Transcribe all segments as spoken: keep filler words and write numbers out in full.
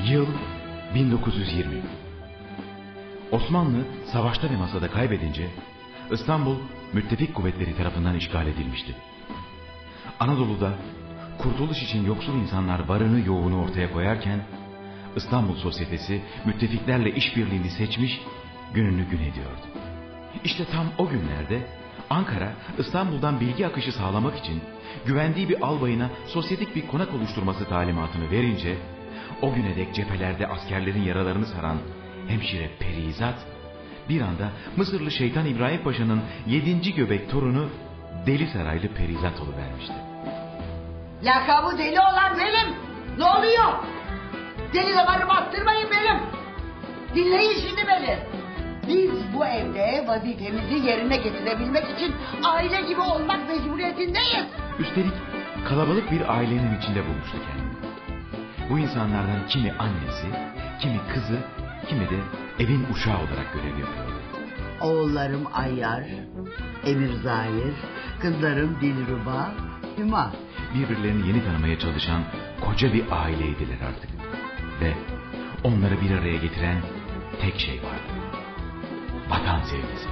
Yıl bin dokuz yüz yirmi. Osmanlı savaşta ve masada kaybedince İstanbul müttefik kuvvetleri tarafından işgal edilmişti. Anadolu'da kurtuluş için yoksul insanlar varını yoğunu ortaya koyarken İstanbul sosyetesi müttefiklerle işbirliğini seçmiş, gününü gün ediyordu. İşte tam o günlerde Ankara İstanbul'dan bilgi akışı sağlamak için güvendiği bir albayına sosyetik bir konak oluşturması talimatını verince o güne dek cephelerde askerlerin yaralarını saran hemşire Perizat bir anda Mısırlı Şeytan İbrahim Paşa'nın yedinci göbek torunu Deli Saraylı Perizat oluvermişti. Lakabı deli olan benim. Ne oluyor? Deli damarı bastırmayın benim. Dinleyin şimdi beni. Biz bu evde vazifemizi yerine getirebilmek için aile gibi olmak mecburiyetindeyiz. Üstelik kalabalık bir ailenin içinde bulmuştu kendini. Bu insanlardan kimi annesi, kimi kızı, kimi de evin uşağı olarak görev yapıyordu. Oğullarım Ayyar, Emir Zahir, kızlarım Dilruba, Hüma. Birbirlerini yeni tanımaya çalışan koca bir aileydiler artık. Ve onları bir araya getiren tek şey vardı. Vatan sevgisi.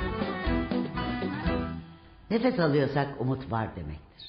Nefes alıyorsak umut var demektir.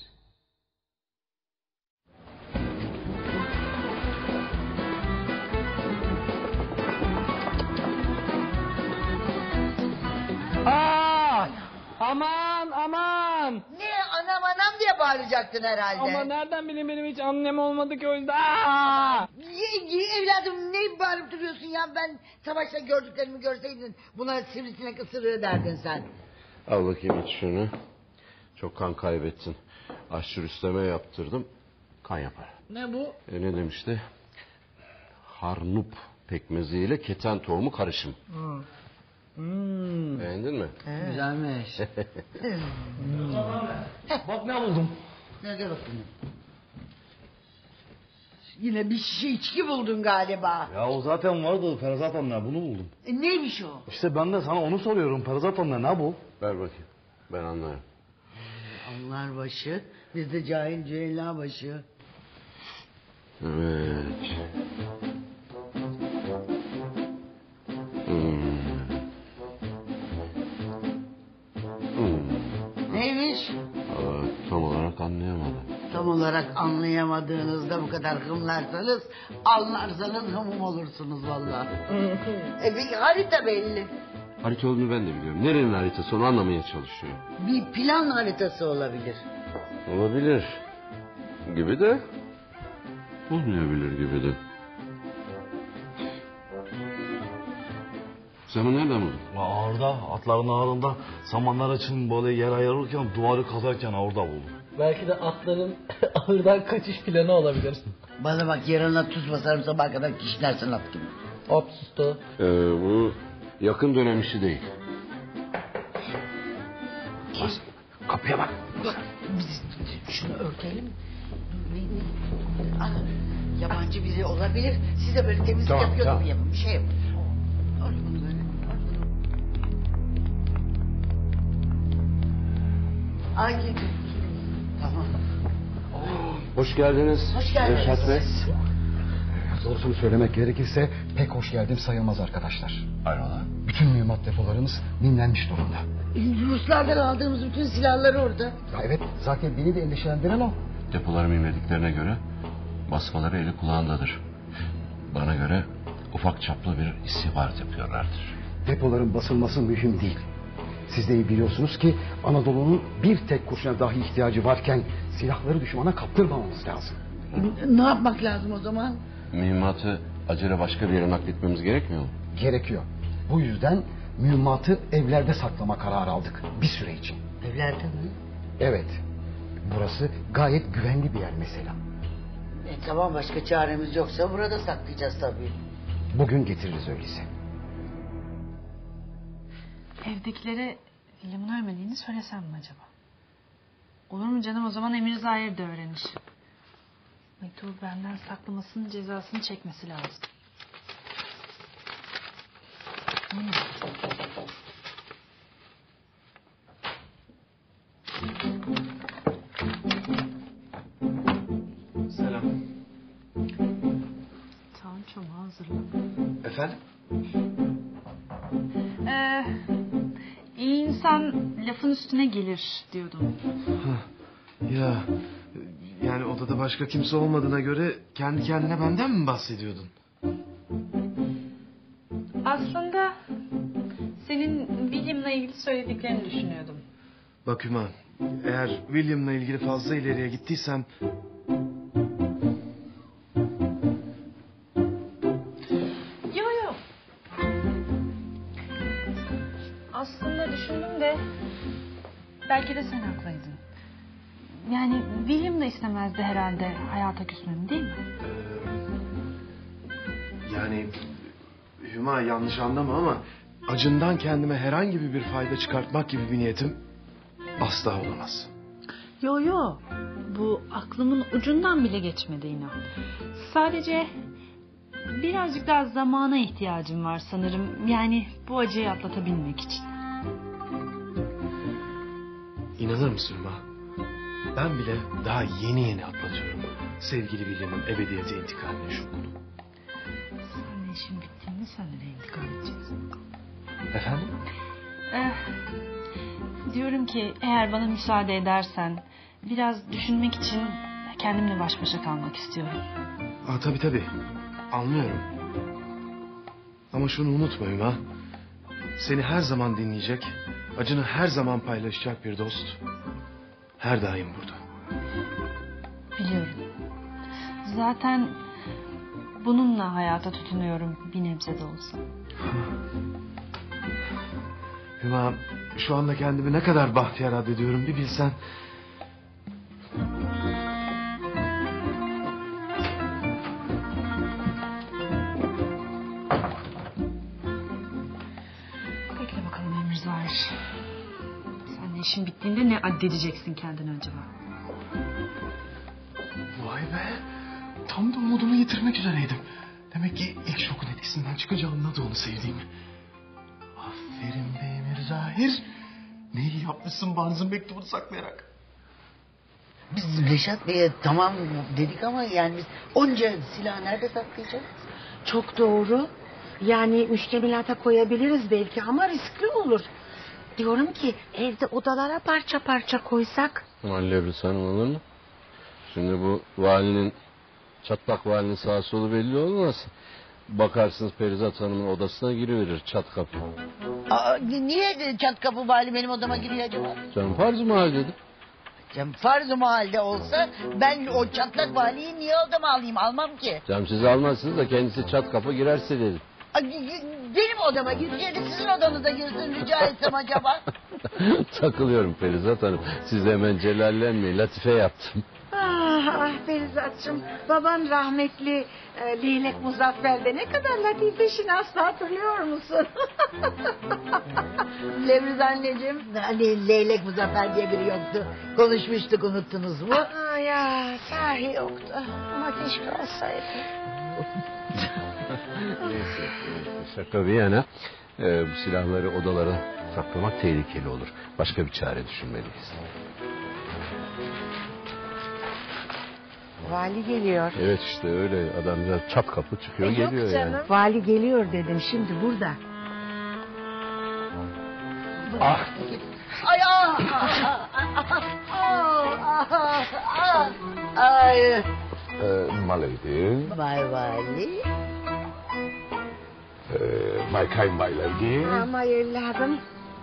Aa! Aman aman! Ne anam anam diye bağıracaktın herhalde. Ama nereden bileyim, benim hiç annem olmadı ki o yüzden. Aa! Evladım ne bağırıp duruyorsun ya, ben savaşta gördüklerimi görseydin buna sivrisinek ısırığı derdin sen. Al bakayım iç şunu. Çok kan kaybettin. Aşçı Rüstem'e yaptırdım. Kan yapar. Ne bu? E ne demişti? Harnup pekmeziyle keten tohumu karışım. Hmm. Hmm. Beğendin mi? He. Güzelmiş. hmm. Bak ne buldum. Ne de bakayım. Yine bir şişe içki buldun galiba. Ya o zaten vardı Ferzat anne, bunu buldum. E, neymiş o? İşte ben de sana onu soruyorum Ferzat anne, ne bu? Ver bakayım. Ben anlarım. Anlar başı, bizde cahil cüella başı. Evet. Hmm. Hmm. Neymiş? Aa, tam olarak anlayamadım. Tam olarak anlayamadığınızda bu kadar hımlarsanız, anlarsanız hımım olursunuz vallahi. e bir harita belli. Harita olduğunu ben de biliyorum. Nerenin haritası, onu anlamaya çalışıyorum. Bir plan haritası olabilir. Olabilir. Gibi de olmayabilir gibi de. Sen bunu nereden buldun? Ya ağırda, atların ağırında samanlar için böyle yer ayırırken, duvarı kazarken orada buldum. Belki de atların ahırdan kaçış planı olabilir. Bana bak, yarına tuz basarım sabaha kadar kişnersin at gibi. Hop sustu. Ee, bu yakın dönem işi değil. Bas, kapıya bak. Bak, biz şunu örtelim. Ne, ne? Aa, yabancı biri olabilir. Siz de böyle temizlik Tamam, yapıyor tamam. gibi yapın. Bir şey yapın. Ört bunu böyle. Ört bunu. Ay, tamam. Hoş geldiniz. Hoş geldiniz. Reşat Bey. Doğrusunu söylemek gerekirse pek hoş geldim sayılmaz arkadaşlar. Hayrola? Bütün mühimmat depolarımız minlenmiş durumda. Ruslardan aldığımız bütün silahlar orada. Ya evet, zaten beni de endişelendiren o. Depoları mimlediklerine göre basmaları eli kulağındadır. Bana göre ufak çaplı bir istihbarat yapıyorlardır. Depoların basılması mühim değil. Siz de iyi biliyorsunuz ki Anadolu'nun bir tek kurşuna dahi ihtiyacı varken silahları düşmana kaptırmamamız lazım. Ne yapmak lazım o zaman? Mühimmatı acele başka bir yere nakletmemiz gerekmiyor mu? Gerekiyor. Bu yüzden mühimmatı evlerde saklama kararı aldık bir süre için. Evlerde mi? Evet. Burası gayet güvenli bir yer mesela. E, tamam, başka çaremiz yoksa burada saklayacağız tabii. Bugün getiririz öyleyse. Evdekilere Dilim'in ölmediğini söylesem mi acaba? Olur mu canım, o zaman Emir Zahir de öğrenir. Mektubu benden saklamasının cezasını çekmesi lazım. Hmm. Selam. Tançom hazırla. Efendim? Ee, iyi insan lafın üstüne gelir diyordum. Ya yani odada başka kimse olmadığına göre kendi kendine benden mi bahsediyordun? Aslında senin William'la ilgili söylediklerini düşünüyordum. Bak Hüma, eğer William'la ilgili fazla ileriye gittiysem... Yo yo. Aslında düşündüm de belki de sen haklıydın. Yani William da istemezdi herhalde hayata küsmemi, değil mi? Ee, yani Hüma yanlış anlama ama acından kendime herhangi bir fayda çıkartmak gibi bir niyetim asla olamaz. Yo yo. Bu aklımın ucundan bile geçmedi inan. Sadece birazcık daha zamana ihtiyacım var sanırım. Yani bu acıyı atlatabilmek için. İnanır mısın Hüma? Ben bile daha yeni yeni atlatıyorum sevgili William'ın ebediyete intikalinin şokunu. Senle işin bittiğinde sen de intikal edeceksin. Efendim? Eh, diyorum ki eğer bana müsaade edersen biraz düşünmek için kendimle baş başa kalmak istiyorum. Aa, tabii tabii. Anlıyorum. Ama şunu unutma Hüma. Seni her zaman dinleyecek, acını her zaman paylaşacak bir dost her daim burada. Biliyorum. Zaten bununla hayata tutunuyorum bir nebze de olsa. Hüma, şu anda kendimi ne kadar bahtiyar addediyorum bir bilsen. Bekle bakalım Emir Zahir. Sen de işin bittiğinde ne addedeceksin kendine acaba? Vay be. Tam da umudumu yitirmek üzereydim. Demek ki ilk şokun etkisinden çıkınca anladı onu sevdiğimi. Aferin be Emir Zahir. Ne iyi yapmışsın Barnız'ın mektubunu saklayarak. Biz Reşat Bey'e tamam dedik ama yani biz onca silahı nerede saklayacağız? Çok doğru. Yani müştemilata koyabiliriz belki ama riskli olur. Diyorum ki evde odalara parça parça koysak. Hallebriz Hanım olur mu? Şimdi bu valinin, çatlak valinin sağ solu belli olmaz. Bakarsınız Perizat Hanım'ın odasına giriverir çat kapı. Aa, niye çat kapı vali benim odama giriyor acaba? Canım farz-ı mahalledir. Canım farz-ı mahalde olsa ben o çatlak valiyi niye odama alayım? Almam ki. Canım siz almazsınız da kendisi çat kapı girerse dedim. Ay, benim odama gireceğini sizin odanıza girsin rica etsem acaba? Takılıyorum Perizat Hanım. Siz de hemen celallenmeyin. Latife yaptım. Ah, ah Perizat'cığım, baban rahmetli e, Leylek Muzaffer'de ne kadar latife şinastı hatırlıyor musun? Lebriz anneciğim, hani Leylek Muzaffer diye biri yoktu. Konuşmuştuk, unuttunuz mu? Aa, ya sahi yoktu ama keşke olsaydı. Neyse, şaka bir yana e, bu silahları odalara saklamak tehlikeli olur. Başka bir çare düşünmeliyiz. Vali geliyor. Evet işte öyle adamcağız çat kapı çıkıyor E, geliyor yok canım. yani. Vali geliyor dedim şimdi burada. Ah. Ay ah! Ah! Ah! Ah! Ah! Ay! Ee, my lady. Bay vali. Ee, my kind my lady. Ama evladım.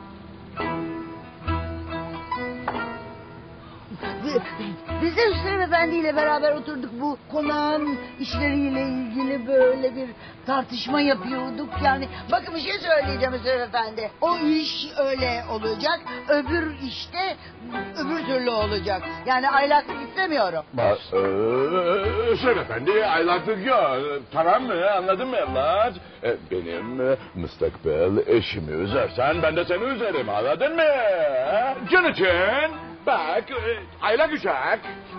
Biz de Hüseyin Efendi ile beraber oturduk, bu konağın işleriyle ilgili böyle bir tartışma yapıyorduk. Yani bakın bir şey söyleyeceğim Hüseyin Efendi. O iş öyle olacak, öbür işte öbür türlü olacak. Yani aylaklık istemiyorum. Bak, ee, Hüseyin Efendi aylaklık yok. Tamam mı? Anladın mı evlat? E, benim e, müstakbel eşimi üzersen ben de seni üzerim. Anladın mı? Can için. Bak, e, aylak uçak.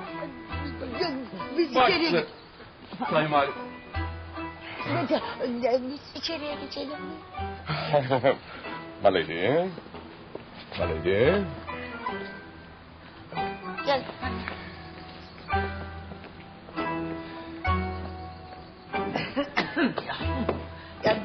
Biz Bak, içeri git. Sayın Valim. Biz içeriye geçelim. Maledi. Maledi. Gel.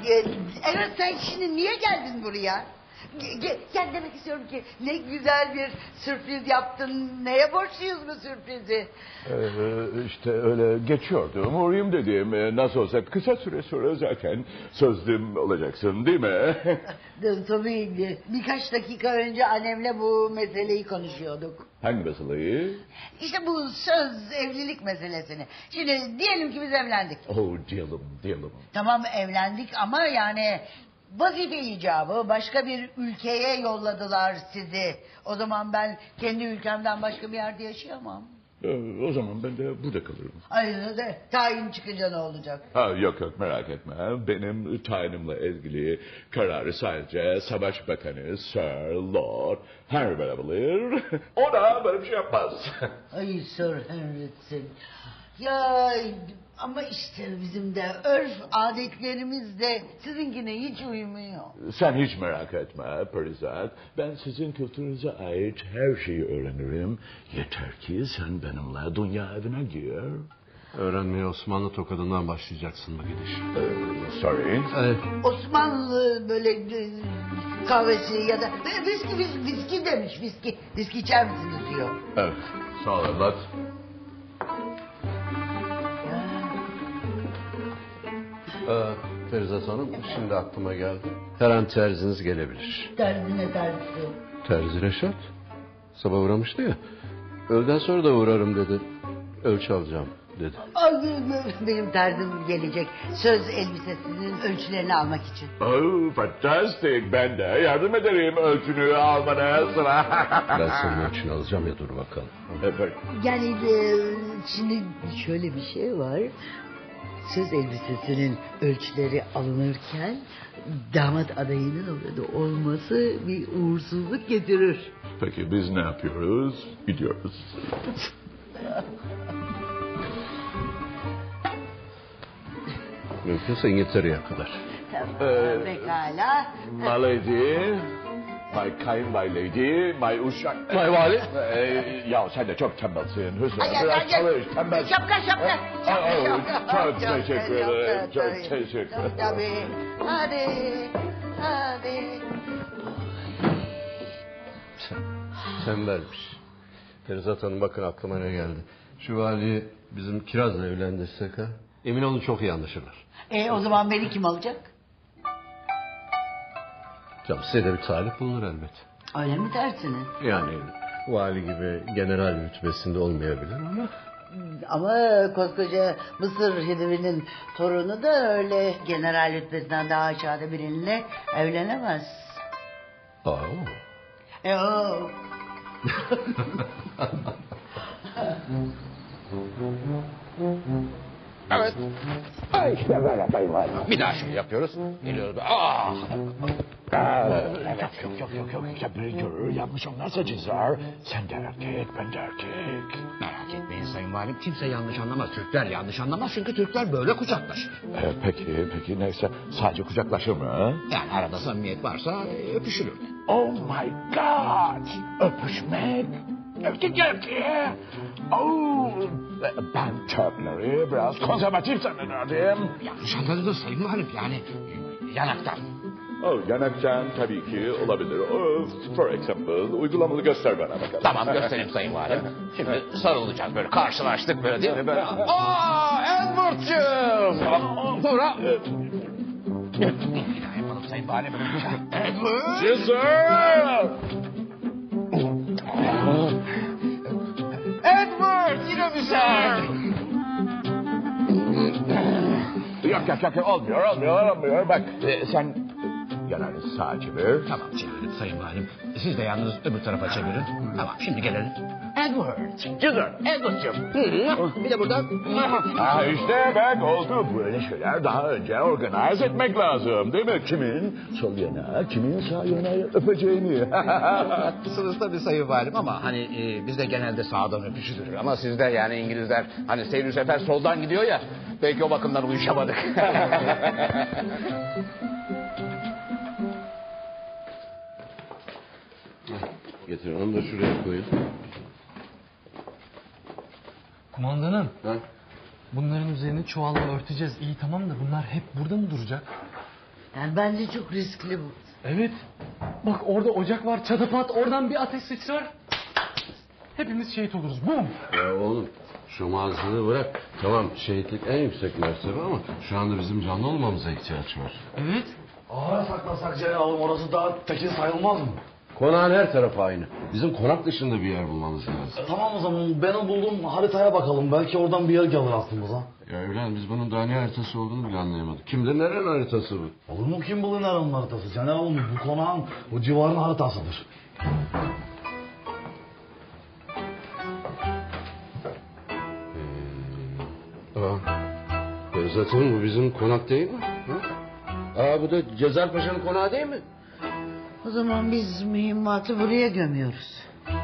e, evet sen şimdi niye geldin buraya? Ge- ge- Yani demek istiyorum ki ne güzel bir sürpriz yaptın. Neye borçluyuz bu sürprizi? Ee, işte öyle geçiyordum. Uğrayayım dedim. Ee, Nasıl olsa kısa süre sonra zaten sözlüm olacaksın değil mi? Tabii birkaç dakika önce annemle bu meseleyi konuşuyorduk. Hangi meseleyi? İşte bu söz evlilik meselesini. Şimdi diyelim ki biz evlendik. Oh diyelim diyelim. Tamam evlendik ama yani vazife icabı başka bir ülkeye yolladılar sizi. O zaman ben kendi ülkemden başka bir yerde yaşayamam. Ee, o zaman ben de burada kalırım. Aynen de tayin çıkınca ne olacak? Ha, yok yok merak etme. Benim tayinimle ilgili kararı sadece Savaş Bakanı Sir Lord Henry verebilir. O da böyle bir şey yapmaz. Ay Sir Henry'sin. Ya ama işte bizim de örf adetlerimiz de sizinkine hiç uymuyor. Sen hiç merak etme Perizat. Ben sizin kültürünüze ait her şeyi öğrenirim. Yeter ki sen benimle dünya evine gir. Öğrenmeye Osmanlı tokadından başlayacaksın bu gidiş. Ee, sorry. Evet. Osmanlı böyle e, kahvesi ya da böyle viski, viski, viski demiş viski. Viski içer misiniz diyor. Evet. Sağ ol evlat. Ee, Ferizat Hanım şimdi aklıma geldi. Her an terziniz gelebilir. Terzine terzisi. Terzi Reşat. Sabah uğramıştı ya. Öğleden sonra da uğrarım dedi. Ölçü alacağım dedi. Ay, benim terzim gelecek. Söz elbisesinin ölçülerini almak için. Oh, fantastik. Ben de yardım ederim ölçünü almana sıra. Ben senin ölçünü alacağım ya dur bakalım. Evet. Yani e, şimdi şöyle bir şey var. Söz elbisesinin ölçüleri alınırken damat adayının orada olması bir uğursuzluk getirir. Peki biz ne yapıyoruz? Gidiyoruz. Mümkünse İngiltere'ye kadar. Tamam, Ee, pekala. My lady, my kind my lady, my uşak... My vali. Ee, ya sen de çok tembelsin Hüsnü. Ay, Biraz ay, ay, çalış, tembel. Şapka şapka. Aa, Şapka, çok şapka. teşekkür Şapka, ederim, çok tabii. teşekkür ederim. Tabii. Hadi, hadi. Tembelmiş. Ferizat Hanım bakın aklıma ne geldi. Şu valiyi bizim Kiraz'la evlendirsek ha. Emin olun çok iyi anlaşırlar. E o zaman beni kim alacak? Canım size de bir talip bulunur elbet. Öyle mi dersiniz? Yani vali gibi general rütbesinde olmayabilir ama... Ama koskoca Mısır Hidivi'nin torunu da öyle general rütbesinden daha aşağıda biriyle evlenemez. Aa. E o. Evet. İşte böyle sayın valim. Bir daha şöyle yapıyoruz. Geliyoruz. Ah! Evet. Yok yok yok yok. Separator yanlış anlarsa cezar. Sen de erkek, ben de erkek. Merak etmeyin sayın valim. Kimse yanlış anlamaz. Türkler yanlış anlamaz. Çünkü Türkler böyle kucaklaşır. Ee, peki, peki neyse. Sadece kucaklaşır mı? Yani arada samimiyet varsa e, öpüşülür. Oh my God! Öpüşmek. Erkek erkeğe. Oh, ben Türkleri biraz konservatif sanırdım. Yanlış anladınız sayın valim. Yani e, yanaktan. Oh, yanaktan tabii ki olabilir. Oh, for example, uygulamalı göster bana bakalım. Tamam göstereyim sayın valim. Şimdi sarılacağız böyle karşılaştık böyle değil mi? Böyle. Aa Edward'cığım. Sonra... Bir daha yapalım sayın valim. Edward. Yes sir. Edward yine mi sen? Yok yok yok olmuyor olmuyor olmuyor. Bak e, sen yanarı sağa çevir. Tamam çevirelim sayın valim. Siz de yalnız öbür tarafa çevirin. Tamam şimdi gelelim. Edward. Güzel. Edward'cığım. Bir de buradan. Ha işte bak oldu. Böyle şeyler daha önce organize etmek lazım değil mi? Kimin sol yana, kimin sağ yana öpeceğini. Haklısınız tabii sayın valim ama hani e, bizde genelde sağdan öpüşülür. Ama sizde yani İngilizler hani Seyri Sefer soldan gidiyor ya. Belki o bakımdan uyuşamadık. Getir onu da şuraya koyun. Kumandanım. Ha? Bunların üzerini çuvalla örteceğiz. İyi tamam da bunlar hep burada mı duracak? Yani bence çok riskli bu. Evet. Bak orada ocak var, çatapat, oradan bir ateş sıçrar. Hepimiz şehit oluruz. Bum! Ya oğlum şu mazını bırak. Tamam şehitlik en yüksek mertebe ama şu anda bizim canlı olmamıza ihtiyaç var. Evet. Ağır saklasak Celal'ım orası daha tekin sayılmaz mı? Konağın her tarafı aynı. Bizim konak dışında bir yer bulmamız lazım. E, tamam o zaman ben o bulduğum haritaya bakalım. Belki oradan bir yer gelir aklımıza. Ya evlen biz bunun daha ne haritası olduğunu bile anlayamadık. Kim bilir nerenin haritası bu? Olur mu kim bilir nerenin haritası? Celal'ım bu konağın, bu civarın haritasıdır. Aa, Perizat Hanım bu bizim konak değil mi? Ha? Aa bu da Cezar Paşa'nın konağı değil mi? O zaman biz mühimmatı buraya gömüyoruz.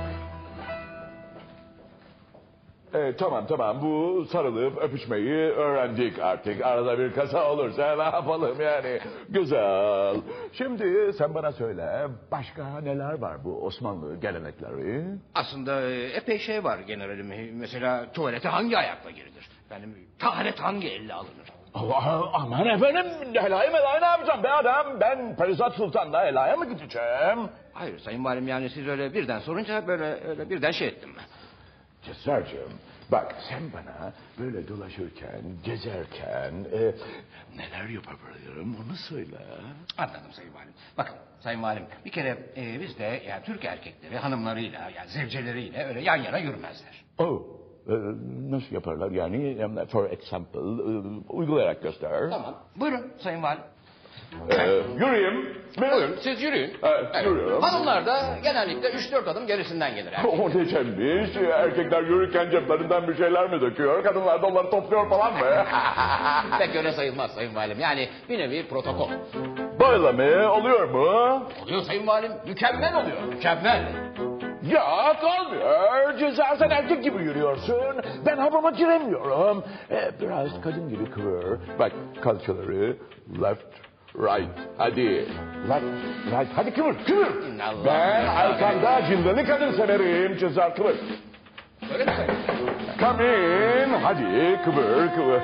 E, tamam tamam bu sarılıp öpüşmeyi öğrendik artık. Arada bir kaza olursa ne yapalım yani. Güzel. Şimdi sen bana söyle başka neler var bu Osmanlı gelenekleri? Aslında epey şey var generalim. Mesela tuvalete hangi ayakla girilir? Benim taharet hangi elle alınır? Allah, aman efendim helaya melaya ne yapacağım be adam? Ben Perizat Sultan'la helaya mı gideceğim? Hayır sayın valim yani siz öyle birden sorunca böyle öyle birden şey ettim ben. Cezarcığım bak sen bana böyle dolaşırken, gezerken e, neler yapabilirim onu söyle. Anladım sayın valim. Bakın sayın valim bir kere e, bizde yani Türk erkekleri hanımlarıyla yani zevceleriyle öyle yan yana yürümezler. Oh. Ee, nasıl yaparlar yani? For example, e, uygulayarak göster. Tamam. Buyurun sayın valim. Ee, yürüyeyim. Buyurun siz yürüyün. Evet, evet. Yürüyorum. Hanımlar da genellikle üç dört adım gerisinden gelir. O diyeceğimmiş. Erkekler yürürken ceplerinden bir şeyler mi döküyor? Kadınlar da onları topluyor falan mı? Pek öyle sayılmaz sayın valim. Yani bir nevi protokol. Böyle mi? Oluyor mu? Oluyor sayın valim. Mükemmel oluyor. Mükemmel. Ya olmuyor. Cezar sen erkek gibi yürüyorsun. Ben hamama giremiyorum. Ee, biraz kadın gibi kıvır. Bak kalçaları left, right. Hadi. Left, right. Hadi kıvır, kıvır. Allah Ben Allah. arkanda cildeli kadın severim. Cezar kıvır. Öyle mi sayın? Come in. Hadi kıvır, kıvır.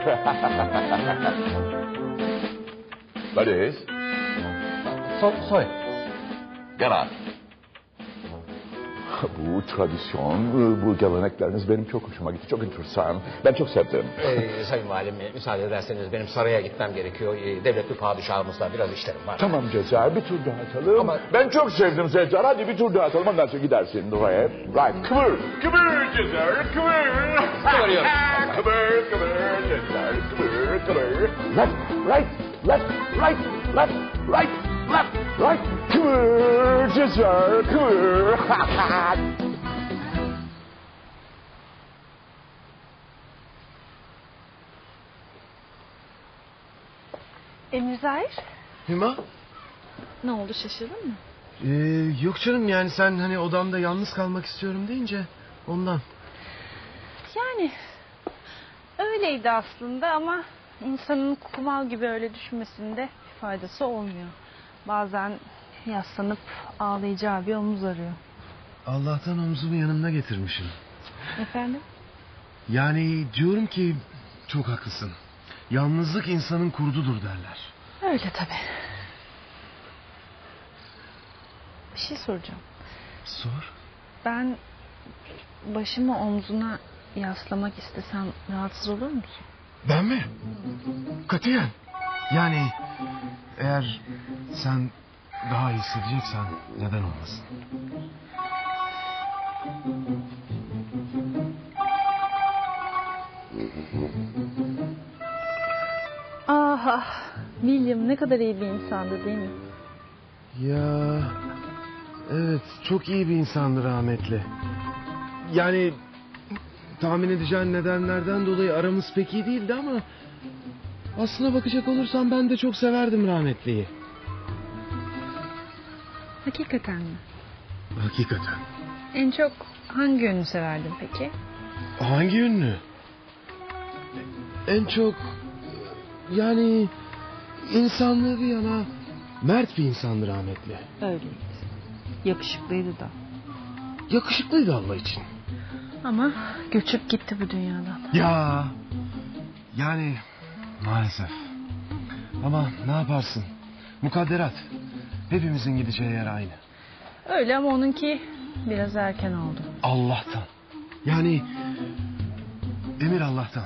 What is? So, soy. Yanar. Bu tradisyon, bu gelenekleriniz benim çok hoşuma gitti. Çok enteresan. Ben çok sevdim. Ee, sayın valim müsaade ederseniz benim saraya gitmem gerekiyor. Ee, devletli padişahımızla biraz işlerim var. Tamam Cezar, bir tur daha atalım. Ama- Ben çok sevdim Cezar. Hadi bir tur daha atalım. Ondan sonra gidersin. Right. Right. Kıvır. Kıvır Cezar. Kıvır. Kıvırıyorum. Kıvır. Kıvır Cezar. Kıvır. Kıvır. Left. Right. Left. Right. Left. Right. Left. Right. Kıvır Cezar. Kıvır. Emir Zahir, Hüma? ne oldu şaşırdın mı? Ee, yok canım yani sen hani odamda yalnız kalmak istiyorum deyince ondan. Yani öyleydi aslında ama insanın kumal gibi öyle düşünmesinde bir faydası olmuyor. Bazen yaslanıp ağlayacağı bir omuz arıyor. Allah'tan omzumu yanımda getirmişim. Efendim? Yani diyorum ki çok haklısın. Yalnızlık insanın kurdudur derler. Öyle tabii. Bir şey soracağım. Sor. Ben başımı omzuna yaslamak istesem rahatsız olur musun? Ben mi? Katiyen. Yani eğer sen daha iyi hissedeceksen neden olmasın? Ah, William ne kadar iyi bir insandı değil mi? Ya evet çok iyi bir insandı rahmetli. Yani tahmin edeceğin nedenlerden dolayı aramız pek iyi değildi ama aslına bakacak olursam ben de çok severdim rahmetliyi. Hakikaten mi? Hakikaten. En çok hangi yönünü severdin peki? Hangi yönünü? En çok yani insanlığı bir yana mert bir insandı rahmetli. Öyleydi. Yakışıklıydı da. Yakışıklıydı Allah için. Ama göçüp gitti bu dünyadan. Ya yani maalesef. Ama ne yaparsın? Mukadderat. Hepimizin gideceği yer aynı. Öyle ama onunki biraz erken oldu. Allah'tan. Yani emir Allah'tan.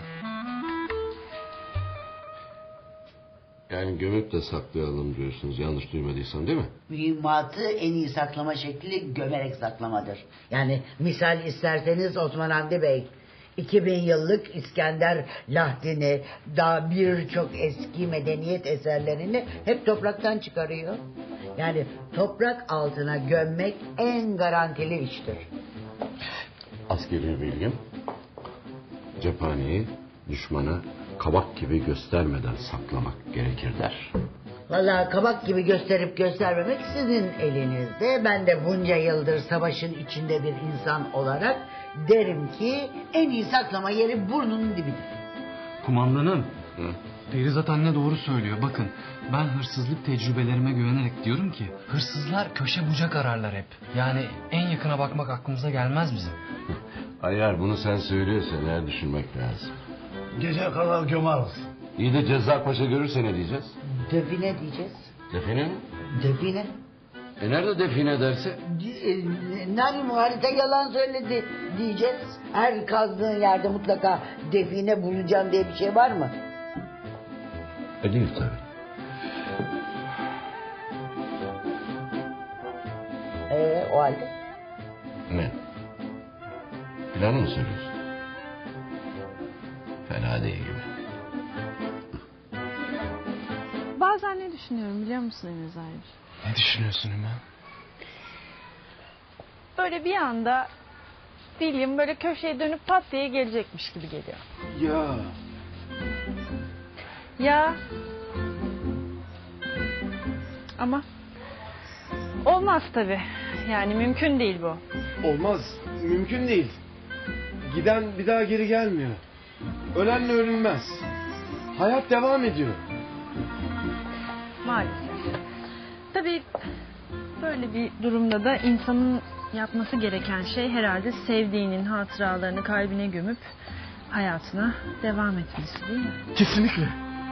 Yani gömüp de saklayalım diyorsunuz, yanlış duymadıysam değil mi? Mühimmatı en iyi saklama şekli gömerek saklamadır. Yani misal isterseniz Osman Hamdi Bey, iki bin yıllık İskender Lahdini, daha birçok eski medeniyet eserlerini hep topraktan çıkarıyor. Yani toprak altına gömmek en garantili iştir. Askeri bilgim, cephaneyi düşmana kabak gibi göstermeden saklamak gerekir der. Vallahi kabak gibi gösterip göstermemek sizin elinizde. Ben de bunca yıldır savaşın içinde bir insan olarak derim ki en iyi saklama yeri burnunun dibidir. Kumandanım. Hı? Perizat anne doğru söylüyor. Bakın ben hırsızlık tecrübelerime güvenerek diyorum ki hırsızlar köşe bucak ararlar hep. Yani en yakına bakmak aklımıza gelmez bizim. Ayar bunu sen söylüyorsan eğer düşünmek lazım. Gece kadar gömeriz. İyi de Cezzar Paşa görürse ne diyeceğiz? Define diyeceğiz. Define mi? Define. E nerede define derse? Nani muharite yalan söyledi diyeceğiz. Her kazdığın yerde mutlaka define bulacağım diye bir şey var mı? E değil tabii. Ee, o halde? Ne? Planı mı söylüyorsun? Fena değil gibi. Bazen ne düşünüyorum biliyor musun Emir Zahir? Ne düşünüyorsun Ümmü? Böyle bir anda William böyle köşeye dönüp pat diye gelecekmiş gibi geliyor. Ya. Ya. Ama olmaz tabii. Yani mümkün değil bu. Olmaz. Mümkün değil. Giden bir daha geri gelmiyor. Ölenle ölünmez. Hayat devam ediyor. Maalesef. Tabii böyle bir durumda da insanın yapması gereken şey herhalde sevdiğinin hatıralarını kalbine gömüp hayatına devam etmesi değil mi? Kesinlikle.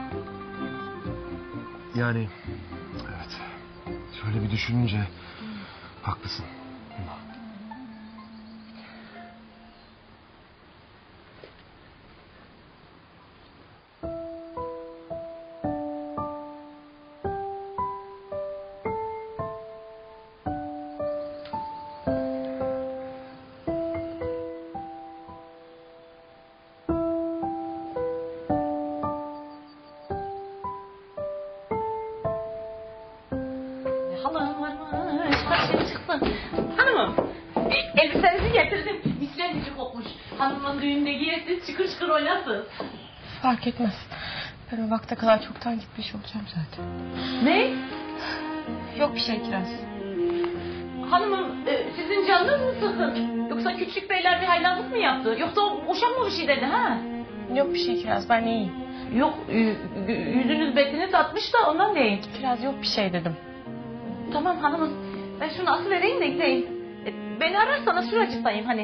Yani evet. Şöyle bir düşününce haklısın. Halam varmış, başım çıktı. Hanımım, e, elbisenizi getirdim. Mislendici kokmuş. Hanımın düğünde giyersiniz, çıkır çıkır oynasın. Fark etmez. Ben o vakte kadar çoktan gitmiş olacağım zaten. Ne? Yok bir şey Kiraz. Hanımım, e, sizin canınız mı sıkın? Yoksa küçük beyler bir haylazlık mı yaptı? Yoksa uşak mı bir şey dedi ha? Yok bir şey Kiraz, ben iyiyim. Yok, e, yüzünüz betiniz atmış da ondan değil. Kiraz yok bir şey dedim. Tamam hanımım, ben şunu asıl vereyim de gideyim. E, beni ararsanız şuracıktayım hani.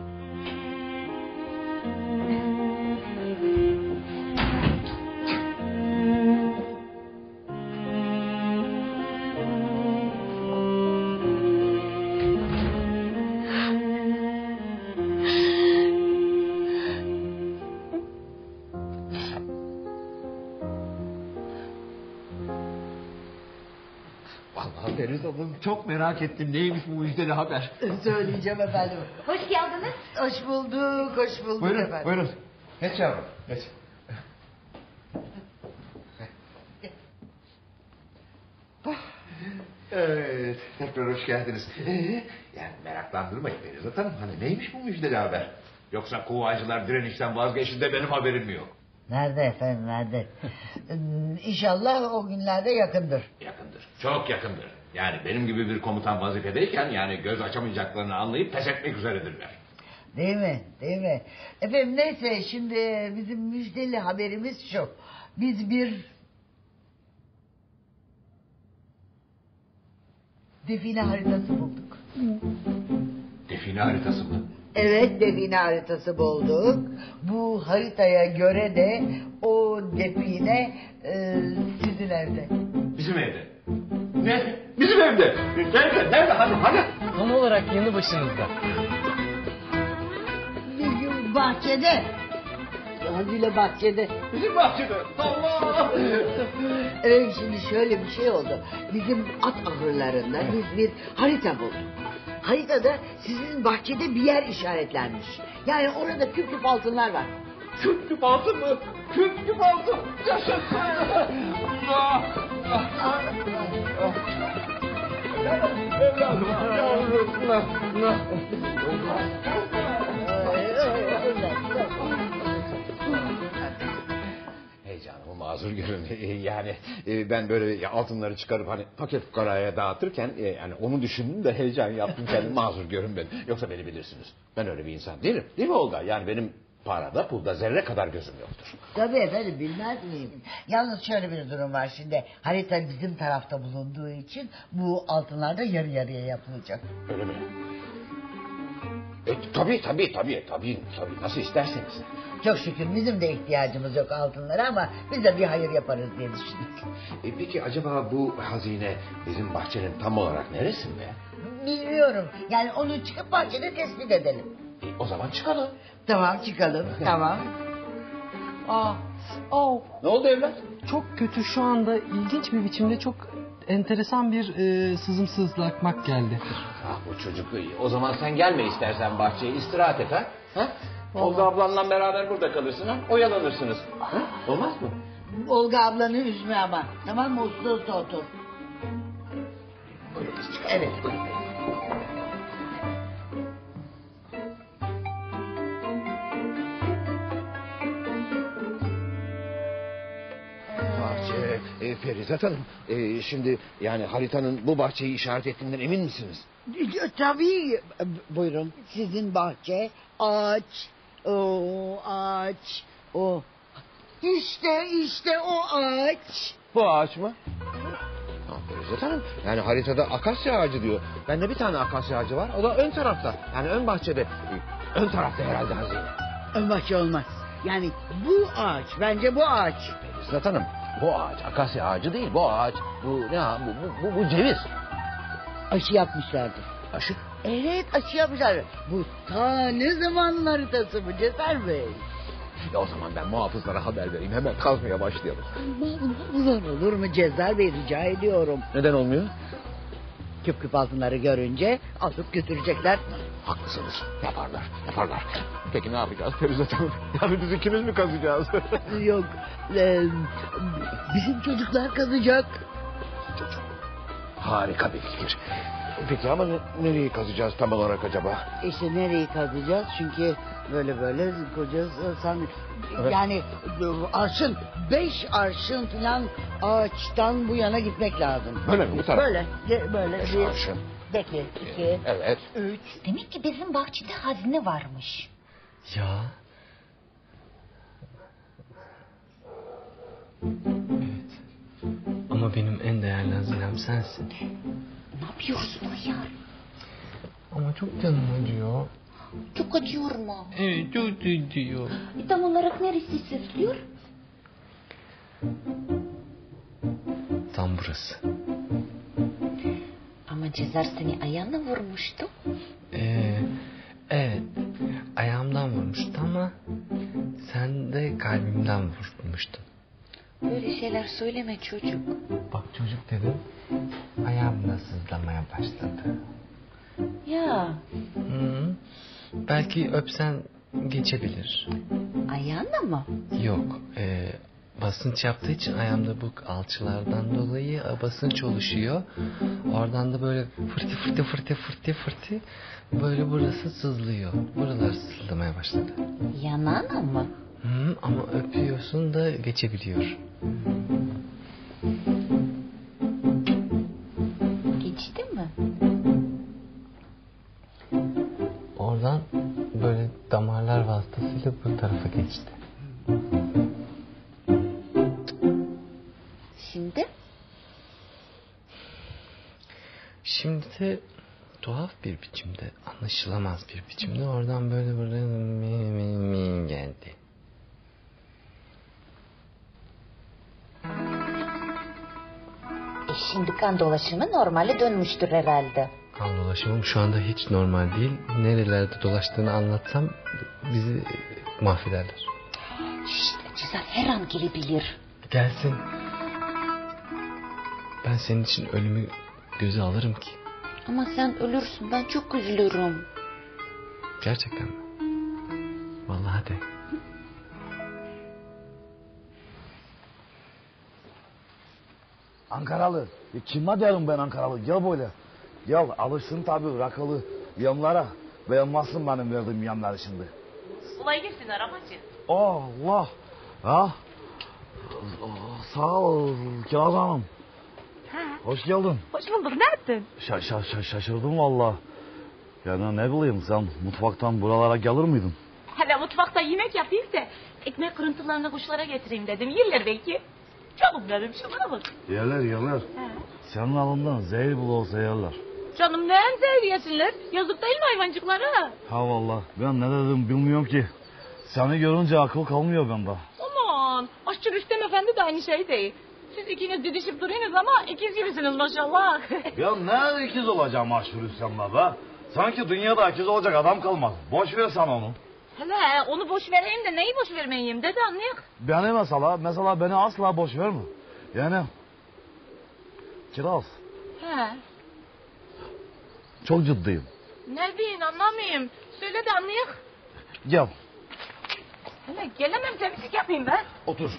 Vallahi Deniz Hanım çok merak ettim. Neymiş bu müjdeli haber? Söyleyeceğim efendim. Hoş geldiniz. Hoş bulduk, hoş bulduk Buyurun, efendim. buyurun. Geç yavrum, geç. Evet, tekrar hoş geldiniz. Ee, yani meraklandırmayın Deniz Hanım. Hani neymiş bu müjdeli haber? Yoksa kuvacılar direnişten vazgeçti de benim haberim mi yok? Nerede efendim, nerede? İnşallah o günlerde yakındır. Yakındır, çok yakındır. Yani benim gibi bir komutan vazifedeyken yani göz açamayacaklarını anlayıp pes etmek üzeredirler. Değil mi? Değil mi? Efendim neyse şimdi bizim müjdeli haberimiz şu. Biz bir define haritası bulduk. Define haritası mı? Evet, define haritası bulduk. Bu haritaya göre de o define e, sizin evde. Bizim evde. Ne? Bizim evde. Nerede? Nerede? Hani? Hani? Tam olarak yanı başınızda. Bizim bahçede. Hazile bahçede. Bizim bahçede. Allah! Evet, şimdi şöyle bir şey oldu. Bizim at ahırlarında biz bir harita bulduk. Haritada sizin bahçede bir yer işaretlenmiş. Yani orada küp küp altınlar var. Küp küp altın mı? Küp küp altın. Yaşasın. Allah! Evladım, yavrum. Heyecanımı mazur görün. Yani ben böyle altınları çıkarıp hani paket fukaraya dağıtırken yani onu düşündüm de heyecan yaptım kendimi, mazur görün beni. Yoksa beni bilirsiniz. Ben öyle bir insan değilim. Değil mi Olga? Yani benim parada pulda zerre kadar gözüm yoktur. Tabii efendim, bilmez miyim? Yalnız şöyle bir durum var şimdi. Harita bizim tarafta bulunduğu için bu altınlar da yarı yarıya yapılacak. Öyle mi? E, tabii tabii tabii tabii tabii nasıl isterseniz. Çok şükür bizim de ihtiyacımız yok altınlara ama biz de bir hayır yaparız diye düşündük. E, peki acaba bu hazine bizim bahçenin tam olarak neresinde? Bilmiyorum. Yani onu çıkıp bahçede tespit edelim. E, o zaman çıkalım. Tamam, çıkalım. Tamam. Aa, oh. Ne oldu evlat? Çok kötü, şu anda ilginç bir biçimde çok enteresan bir e, sızım sızlakmak geldi. Ah bu çocuk iyi. O zaman sen gelme istersen bahçeye, istirahat et ha. ha? Olga ablanla beraber burada kalırsın ha. Oyalanırsınız. Ha? Olmaz mı? Olga ablanı üzme ama. Tamam mı? Uslu uslu otur. Buyurun biz çıkalım. Evet. Bahçe, e, Ferizat Hanım. E, şimdi yani haritanın bu bahçeyi işaret ettiğinden emin misiniz? E, Tabii. Buyurun. Sizin bahçe, ağaç, o ağaç, o. İşte, işte o ağaç. Bu ağaç mı? Ha, Ferizat Hanım, yani haritada akasya ağacı diyor. Bende bir tane akasya ağacı var, o da ön tarafta. Yani ön bahçede. Ön tarafta herhalde hazine. Ön bahçe olmaz. Yani bu ağaç, bence bu ağaç. Ferizat Hanım, bu ağaç akasya ağacı değil, bu ağaç. Bu ne ha? Bu, bu, bu, bu ceviz. Aşı yapmışlardır. Aşı? Evet, aşı yapmışlar. Bu ta ne zamanın haritası bu Cefer Bey? Ya o zaman ben muhafızlara haber vereyim, hemen kazmaya başlayalım. Olur, olur mu Cefer Bey, rica ediyorum. Neden olmuyor? Küp küp altınları görünce alıp götürecekler. Haklısınız, yaparlar, yaparlar. Peki ne yapacağız Ferizat Hanım? Yani biz ikimiz mi kazacağız? Yok, e, bizim çocuklar kazacak. Çocuk. Harika bir fikir. Peki ama nereyi kazacağız tam olarak acaba? İşte nereyi kazacağız? Çünkü böyle böyle koca san... Evet. Yani arşın, beş arşın falan ağaçtan bu yana gitmek lazım. Böyle mi bu taraf? Böyle, böyle. Beş bir, arşın. Bekle, iki, Evet. üç. Demek ki bizim bahçede hazine varmış. Ya. Evet. Ama benim en değerli hazinem sensin. Ne yapıyorsun Ayar? Ama çok canım acıyor. Çok acıyor mu? Evet, çok acıyor. E, tam olarak neresi sızlıyor? Tam burası. Ama Cezar seni ayağına vurmuştu. Ee, evet. Ayağımdan vurmuştu ama sen de kalbimden vurmuştun. Böyle şeyler söyleme çocuk. Bak çocuk dedim. Ayağım da sızlamaya başladı. Ya Hı. Belki öpsen geçebilir. ayağına mı? Yok. E, basınç yaptığı için ayağımda bu alçılardan dolayı basınç oluşuyor. Oradan da böyle fırtı fırtı fırtı fırtı fırtı böyle burası sızlıyor. Buralar sızlamaya başladı. Yanağına mı? Hı, ama öpüyorsun da geçebiliyor. Geçti mi? Oradan böyle damarlar vasıtasıyla bu tarafa geçti. Şimdi? Şimdi de tuhaf bir biçimde, anlaşılamaz bir biçimde oradan böyle böyle mi mi mi geldi. E Şimdi kan dolaşımı normale dönmüştür herhalde. Kan dolaşımım şu anda hiç normal değil. Nerelerde dolaştığını anlatsam bizi mahvederler. Şşt, Cezar her an gelebilir. Gelsin. Ben senin için ölümü göze alırım ki. Ama sen ölürsün, ben çok üzülürüm. Gerçekten mi? Vallahi de. Ankaralı. E, kime derim ben Ankaralı? Gel böyle. Gel alışsın tabii rakalı yemlere. Beğenmezsin benim verdiğim yemleri şimdi. Kolay gelsin arabacı. Allah. Ha? Sağ ol Kiraz Hanım. Ha. Hoş geldin. Hoş bulduk. Ne yaptın? Şa şa şa şaşırdım valla. Yani ne bileyim sen mutfaktan buralara gelir miydin? Hele mutfakta yemek yapayım da ekmek kırıntılarını kuşlara getireyim dedim. Yerler belki. Canım benim şuna bak. Yerler yerler. He. Senin alından zehir bile olsa yerler. Canım neden zehir yesinler? Yazık değil mi hayvancıklara? Ha valla ben ne dedim bilmiyorum ki. Seni görünce akıl kalmıyor bende. Aman aşçı Rüstem Efendi de aynı şey değil. Siz ikiniz didişip duruyorsunuz ama ikiz gibisiniz maşallah. Ya ne ikiz olacağım aşçı Rüstem'le be? Sanki dünyada ikiz olacak adam kalmaz. Boş ver sen onu. Hele onu boş vereyim de neyi boş vermeyeyim dedi anlayık. Beni mesela, mesela beni asla boş verme. Yani Kiraz He. çok ciddiyim. Ne diyorsun anlamayayım. Söyle de anlayık. Gel. Hele gelemem temizlik yapayım ben. Otur.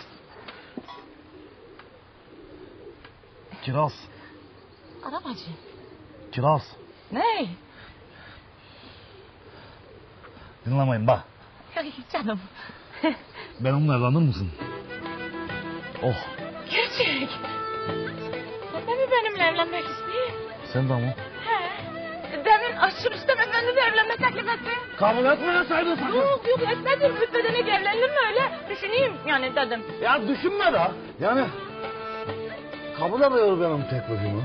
Kiraz. Arabacı. Kiraz. Ne? Dinlemeyin bak. Ay canım. Benimle evlenir misin? Oh. Gerçek. Sen mi benimle evlenmek istiyorsun? Sen de mi? He. Demin aşçı Rüstem Efendi de evlenme teklif etti. Kabul etmeyesaydın sakın. Yok yok etmedim. Hüsmedenek evlenilir mi öyle? Düşüneyim yani dedim. Ya düşünme de. Yani kabul ediyor benim teklifimi.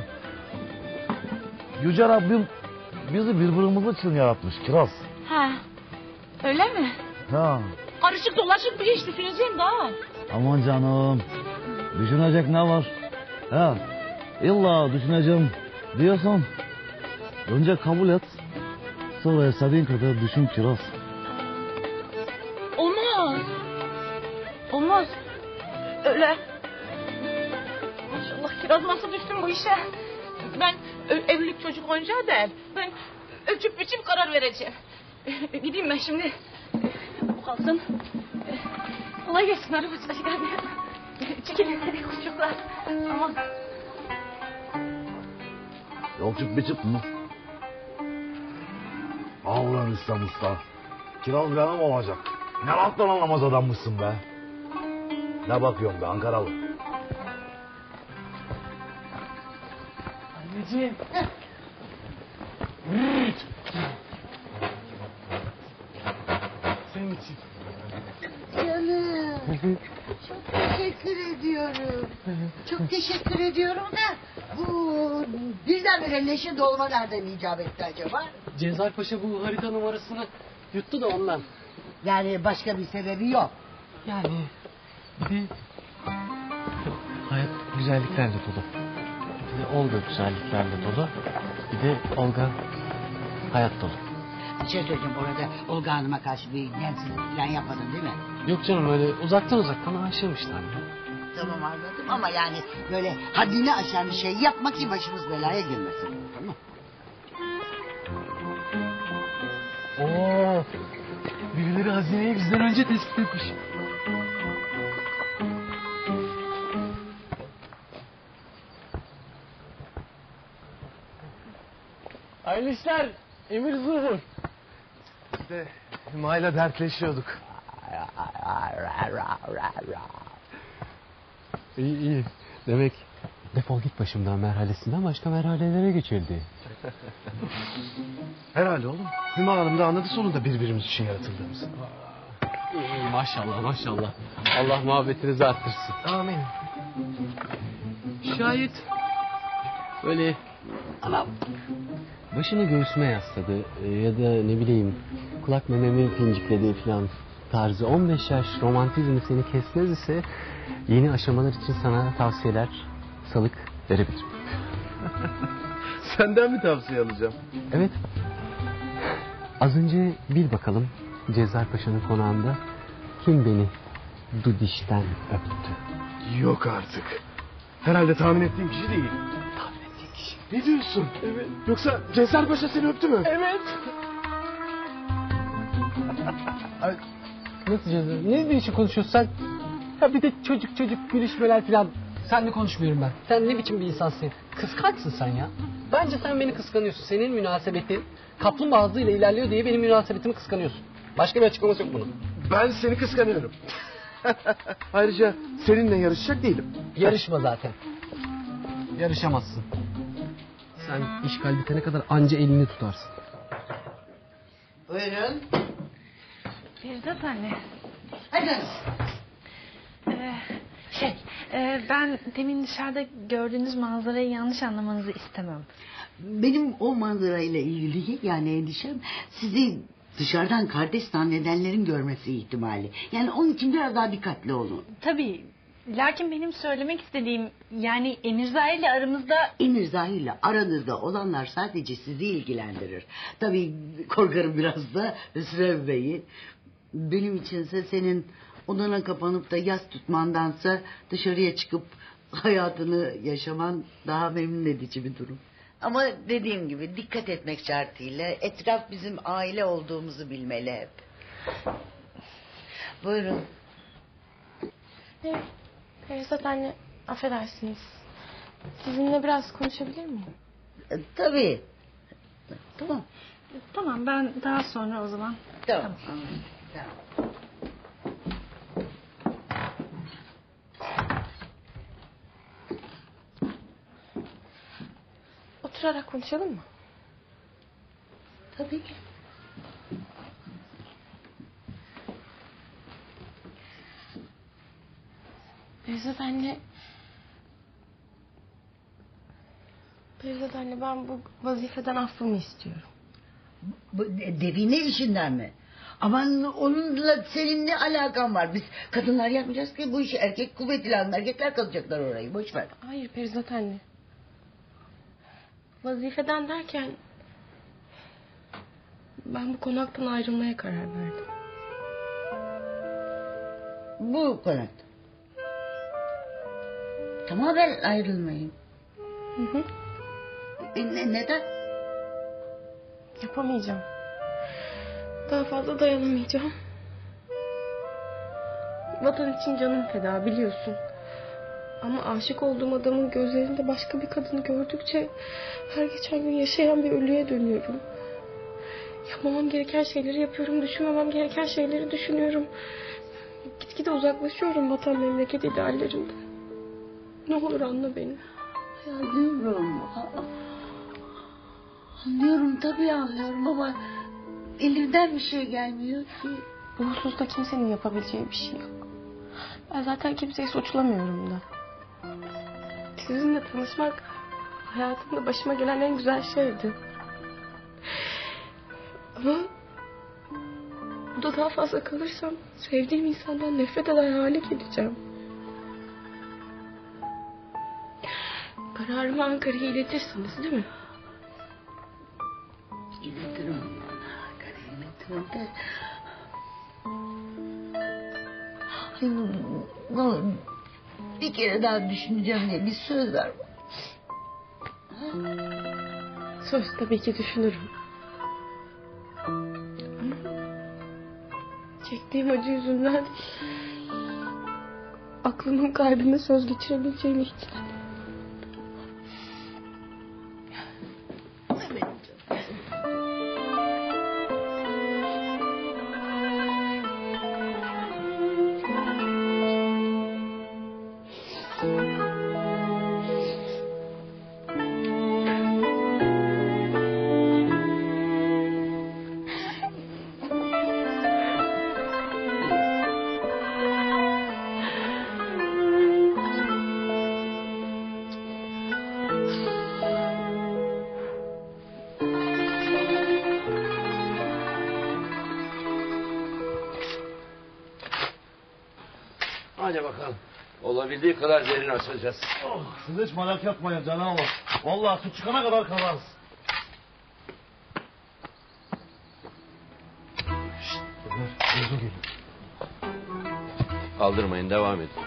Yüce Rabbim bizi birbirimiz için yaratmış Kiraz. He. Öyle mi? Ha. Karışık dolaşık bir iş düşüneceğim daha. Aman canım. Düşünecek ne var? Ha. İlla düşüneceğim diyorsan önce kabul et. Sonra istediğin kadar düşün Kiraz. Olmaz. Olmaz. Öyle. Maşallah Kiraz nasıl düştüm bu işe? Ben evlilik çocuk oyuncağı değil. Ben ölçüp biçip karar vereceğim. Gideyim ben şimdi. Bu kalsın. Kolay gelsin arabacı. Çekilin hadi çocuklar. Aman. Yolcuk biçip mi? Allah'ın İslam usta. Kiraz benim olacak. Ne rahattan anlamaz adammışsın be. Ne bakıyorsun be Ankaralı? Anneciğim. Senin için. Canım. Çok teşekkür ediyorum. Çok teşekkür ediyorum da bu birdenbire Neşe dolma nereden icap etti acaba? Cezar Paşa bu harita numarasını yuttu da ondan. Yani başka bir sebebi yok. Yani bir de Hayat güzelliklerle dolu. Bir de Olga güzelliklerle dolu. Bir de Olga hayat dolu. Bir şey söyleyeceğim orada Olga Hanım'a karşı bir nemsizlik falan yapmadın değil mi? Yok canım öyle uzaktan uzaktan aşığım işte anne. Tamam anladım ama yani böyle haddini aşan bir şey yapma ki başımız belaya girmesin. Tamam. Oo, birileri hazineyi bizden önce tespit etmiş. Hayırlı işler, Emir Zuhur. İşte Hüma'yla dertleşiyorduk. İyi iyi. Demek defol git başımdan merhalesinden başka merhalelere geçildi. Herhalde oğlum. Hüma Hanım da anladı sonunda birbirimiz için yaratıldığımızı. İyi, maşallah maşallah. Allah muhabbetinizi arttırsın. Amin. Şayet böyle ama başını göğsüme yasladı e, ya da ne bileyim kulak mememi pincikledi falan tarzı on beş yaş romantizmi seni kesmez ise yeni aşamalar için sana tavsiyeler salık Verebilirim. Senden mi tavsiye alacağım? Evet. Az önce bil bakalım Cezar Paşa'nın konağında kim beni dudişten öptü? Yok artık. Herhalde tahmin ettiğim kişi değil. Tahmin ettiğin kişi. Ne diyorsun? Evet. Yoksa Cezar Paşa seni öptü mü? Evet. Nasıl Cezar? Ne biçim konuşuyorsun sen? Ya bir de çocuk çocuk gülüşmeler falan. Seninle konuşmuyorum ben. Sen ne biçim bir insansın? Kıskançsın sen ya. Bence sen beni kıskanıyorsun. Senin münasebetin kaplumbağa hızıyla ilerliyor diye benim münasebetimi kıskanıyorsun. Başka bir açıklaması yok bunun. Ben seni kıskanıyorum. Ayrıca seninle yarışacak değilim. Yarışma zaten. Yarışamazsın. Sen işgal bitene kadar anca elini tutarsın. Buyurun. Firdevs anne. Hadi. Ee, şey, e, ben demin dışarıda gördüğünüz manzarayı yanlış anlamanızı istemem. Benim o manzarayla ilgili yani endişem sizi dışarıdan kardeş zannedenlerin görmesi ihtimali. Yani onun için biraz daha dikkatli olun. Tabii. Lakin benim söylemek istediğim yani Emirzade ile aramızda... Emirzade ile aranızda olanlar sadece sizi ilgilendirir. Tabii korkarım biraz da Hüsrev Bey'i. Benim içinse senin odana kapanıp da yas tutmandansa dışarıya çıkıp hayatını yaşaman daha memnun edici bir durum. Ama dediğim gibi dikkat etmek şartıyla etraf bizim aile olduğumuzu bilmeli hep. Buyurun. Evet. Perizat anne, affedersiniz. Sizinle biraz konuşabilir miyim? E, tabii. Tamam. Tamam, ben daha sonra o zaman. Tamam. Tamam. Tamam. Oturarak konuşalım mı? Tabii ki. Perizat anne... Perizat anne, ben bu vazifeden affımı istiyorum. Bu devine işinden mi? Aman onunla senin ne alakan var? Biz kadınlar yapmayacağız ki bu işi, erkek kuvvetli lazım. Erkekler kalacaklar orayı, boş ver. Hayır Perizat anne. Vazifeden derken... Ben bu konaktan ayrılmaya karar verdim. Bu konaktan? Tamamen ayrılmayayım. Hı hı. E, ne, neden? Yapamayacağım. Daha fazla dayanamayacağım. Vatan için canım feda, biliyorsun. Ama aşık olduğum adamın gözlerinde başka bir kadını gördükçe... her geçen gün yaşayan bir ölüye dönüyorum. Yapmamam gereken şeyleri yapıyorum, düşünmemem gereken şeyleri düşünüyorum. Gitgide uzaklaşıyorum vatan memleket ideallerinden. Ne olur anla beni. Anlıyorum. Anlıyorum tabii anlıyorum ama elimden bir şey gelmiyor ki. Bu hususta kimsenin yapabileceği bir şey yok. Ben zaten kimseyi suçlamıyorum da. Sizinle tanışmak hayatımda başıma gelen en güzel şeydi. Ama burada daha fazla kalırsam sevdiğim insandan nefret eder hale geleceğim. Kararımı Ankara'ya iletirsiniz değil mi? İletirim. Ankara'ya iletirim de... Ne olur, bir kere daha düşüneceğim diye bir söz ver. Söz tabii ki düşünürüm. Çektiğim acı yüzünden aklımın kalbime söz geçirebileceğimi hiç sanmıyorum. Hadi bakalım. Olabildiği kadar derin açacağız. Oh, siz hiç merak yapmayın canavar. Vallahi su çıkana kadar kalarız. Şşt, Ömer, gözü geliyor. Kaldırmayın, devam edin.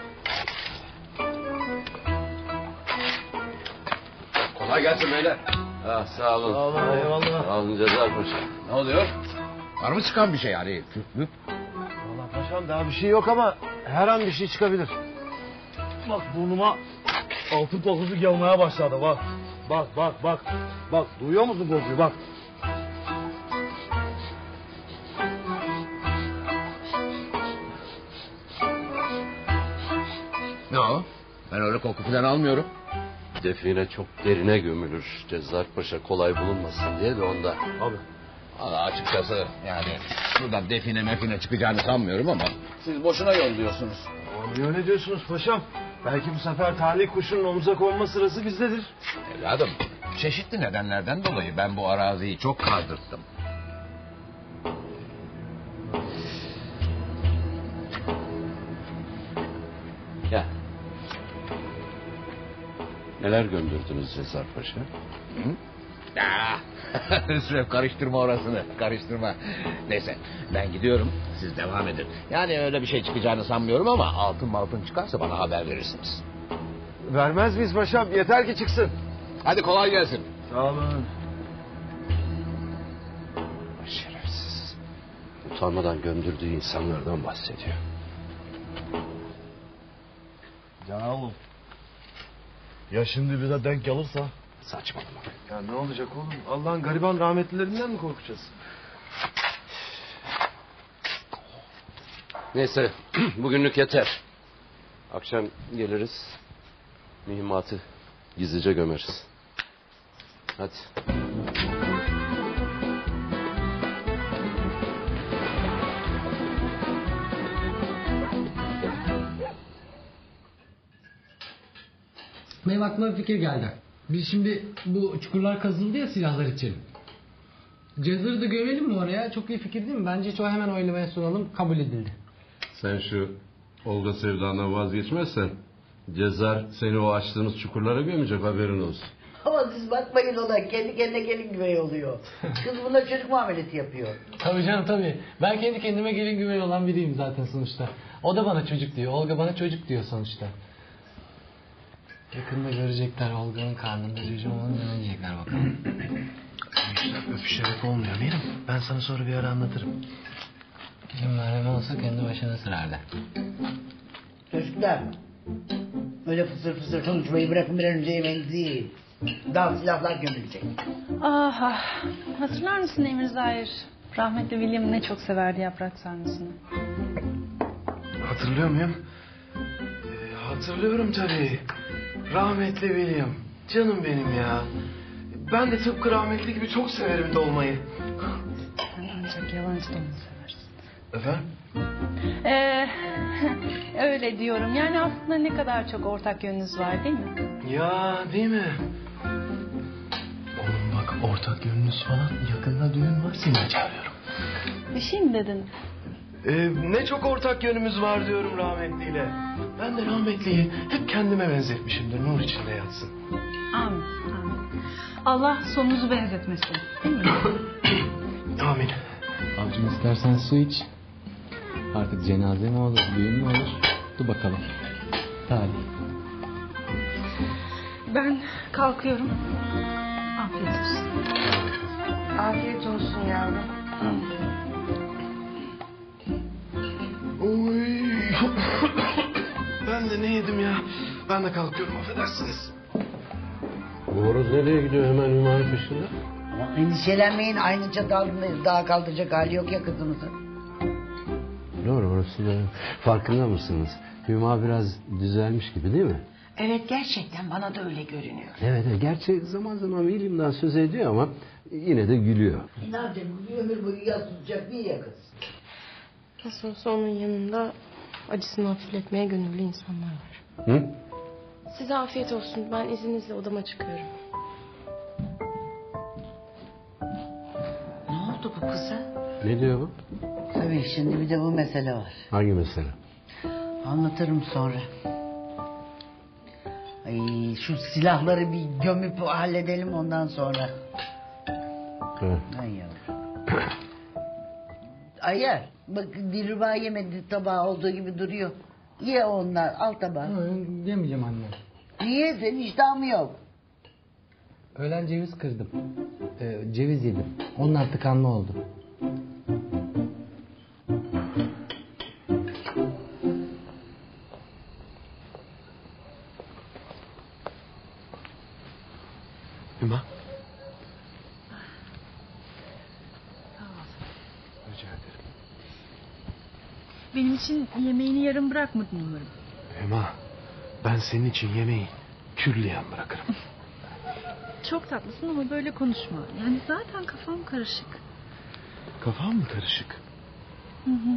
Kolay gelsin beyler. Ah, sağ olun. Sağ olun, eyvallah. Sağ olun Cezar Paşa. Ne oluyor? Var mı çıkan bir şey yani? Vallahi paşam daha bir şey yok ama her an bir şey çıkabilir. Bak burnuma altın kokusu gelmeye başladı bak. Bak bak bak. Bak duyuyor musun kokuyu bak. Ne o? Ben öyle koku falan almıyorum. Define çok derine gömülür. Cezar Paşa kolay bulunmasın diye de onda. Abi. Valla açıkçası yani şuradan define mefine çıkacağını sanmıyorum ama siz boşuna yolluyorsunuz. Ama niye öyle diyorsunuz paşam? Belki bu sefer talih kuşunun omuza konma sırası bizdedir. Evladım çeşitli nedenlerden dolayı ben bu araziyi çok kazdırttım. Ya. Neler gömdürdünüz Cezar Paşa? Hı? Ah, Hüsrev karıştırma orasını, karıştırma. Neyse, ben gidiyorum, siz devam edin. Yani öyle bir şey çıkacağını sanmıyorum ama altın maltın çıkarsa bana haber verirsiniz. Vermez miyiz paşam? Yeter ki çıksın. Hadi kolay gelsin. Sağ olun. Şerefsiz. Utanmadan gömdürdüğü insanlardan bahsediyor. Canım. Ya şimdi bize denk gelirse? Saçmalama. Ya ne olacak oğlum? Allah'ın gariban rahmetlilerinden mi korkacağız? Neyse bugünlük yeter. Akşam geliriz. Mühimmatı gizlice gömeriz. Hadi. Benim aklıma bir fikir geldi. Biz şimdi bu çukurlar kazıldı ya silahlar için. Cezır'ı da gömelim mi oraya? Çok iyi fikir değil mi? Bence hiç o hemen oylamaya sunalım. Kabul edildi. Sen şu Olga sevdandan vazgeçmezsen Cezar seni o açtığımız çukurlara gömecek, haberin olsun. Ama siz bakmayın ona, kendi kendine gelin güvey oluyor. Kız buna çocuk muamelesi yapıyor. Tabii canım tabii. Ben kendi kendime gelin güvey olan biriyim zaten sonuçta. O da bana çocuk diyor. Olga bana çocuk diyor sonuçta. Yakında görecekler Olga'nın karnında çocuğum olunca ne diyecekler bakalım. Bu işler öpüşerek olmuyor Mirim. Ben sana sonra bir ara anlatırım. Kim merhem olsa kendi başına sırardı. Çocuklar, öyle fısır fısır konuşmayı bırakın, bir an önce yemeğinizi yiyin. Daha silahlar gömülecek. Ah ah. Hatırlar mısın Emir Zahir? Rahmetli William ne çok severdi yaprak sarmasını. Hatırlıyor muyum? Ee, hatırlıyorum tabii. Rahmetli William. Canım benim ya. Ben de tıpkı rahmetli gibi çok severim dolmayı. Sen ancak yalancı dolma seversin. Efendim? Ee, öyle diyorum. Yani aslında ne kadar çok ortak yönünüz var değil mi? Ya değil mi? Oğlum bak ortak yönünüz falan. Yakında düğün var, seni çağırıyorum. Bir şey mi dedin? Ee, ne çok ortak yönümüz var diyorum rahmetliyle. Ben de rahmetliyi hep kendime benzetmişimdir. Nur içinde yatsın. Amin. Amin. Allah sonunuzu benzetmesin. Değil mi? Amin. Avcım istersen su iç. Artık cenaze mi olur, düğün mü olur? Dur bakalım. Talih. Ben kalkıyorum. Afiyet olsun. Afiyet olsun yavrum. Oy. Ben de ne yedim ya? Ben de kalkıyorum, affedersiniz. Bu horoz nereye gidiyor hemen Hümayun peşinde? Ama endişelenmeyin, aynı çatı altındayız. Daha kaldıracak hali yok ya kızımızın. Doğru, orası da. Farkında mısınız? Hüma biraz düzelmiş gibi değil mi? Evet gerçekten bana da öyle görünüyor. Evet, evet. Gerçi zaman zaman William'dan söz ediyor ama yine de gülüyor. E ne yapacak? Bir ömür boyu yas tutacak değil ya kız. Nasıl olsa onun yanında acısını hafifletmeye gönüllü insanlar var. Hı? Size afiyet olsun. Ben izninizle odama çıkıyorum. Ne oldu bu kıza? Ne diyor bu? Tabii şimdi bir de bu mesele var. Hangi mesele? Anlatırım sonra. Ay, şu silahları bir gömüp halledelim ondan sonra. Hı. Ay yavrum. Ayar bak Dilruba yemedi, tabağı olduğu gibi duruyor. Ye onlar, al tabağı. Yemeyeceğim anne. Niye? Senin iştahın mı yok? Öğlen ceviz kırdım. Ee, ceviz yedim. Onlar tıkanma oldu. Hüma. Rica ederim. Benim için yemeğini yarım bırakmadın umarım. Hüma, ben senin için yemeği külliyen bırakırım. Çok tatlısın ama böyle konuşma. Yani zaten kafam karışık. Kafam mı karışık? Hı hı.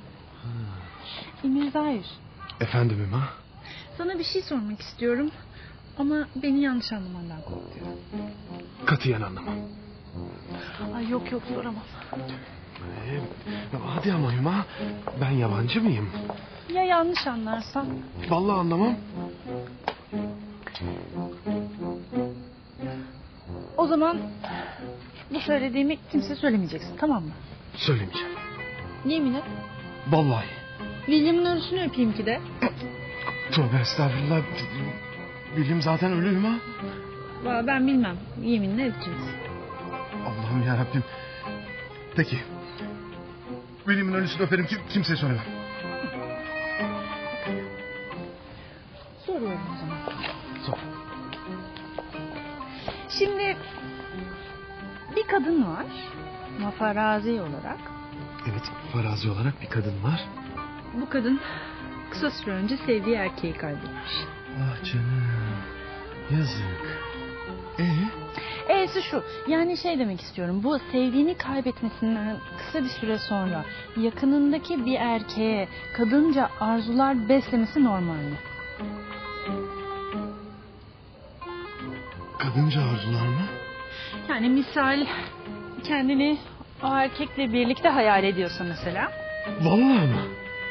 Emir Zahir, Efendim Hüma? sana bir şey sormak istiyorum. Ama beni yanlış anlamandan korkuyorum. Katiyen anlamam. Ay yok yok soramam. Ee, ya hadi ama Hüma, ben yabancı mıyım? Ya yanlış anlarsam? Vallahi anlamam. O zaman bu söylediğimi kimse söylemeyeceksin, tamam mı? Söylemeyeceğim. Yemin et. Vallahi. William'ın ölüsünü öpeyim ki de. Tövbe estağfurullah. Bilim zaten ölü Hüma. Vallahi ben bilmem. Yeminle öpeceğiz. Allah'ım yarabbim. Peki. Bilim'in ölüsünü öperim ki kimseye söylemem. Soruyorum o zaman. Sor. Şimdi bir kadın var. Mafarazi olarak. Evet, farazi olarak bir kadın var. Bu kadın kısa süre önce sevdiği erkeği kaybetmiş. Ah canım. Yazık. Ee? E'si şu. Yani şey demek istiyorum. Bu sevdiğini kaybetmesinden kısa bir süre sonra yakınındaki bir erkeğe kadınca arzular beslemesi normal mi? Kadınca arzular mı? Yani misal kendini o erkekle birlikte hayal ediyorsa mesela. Vallahi mı?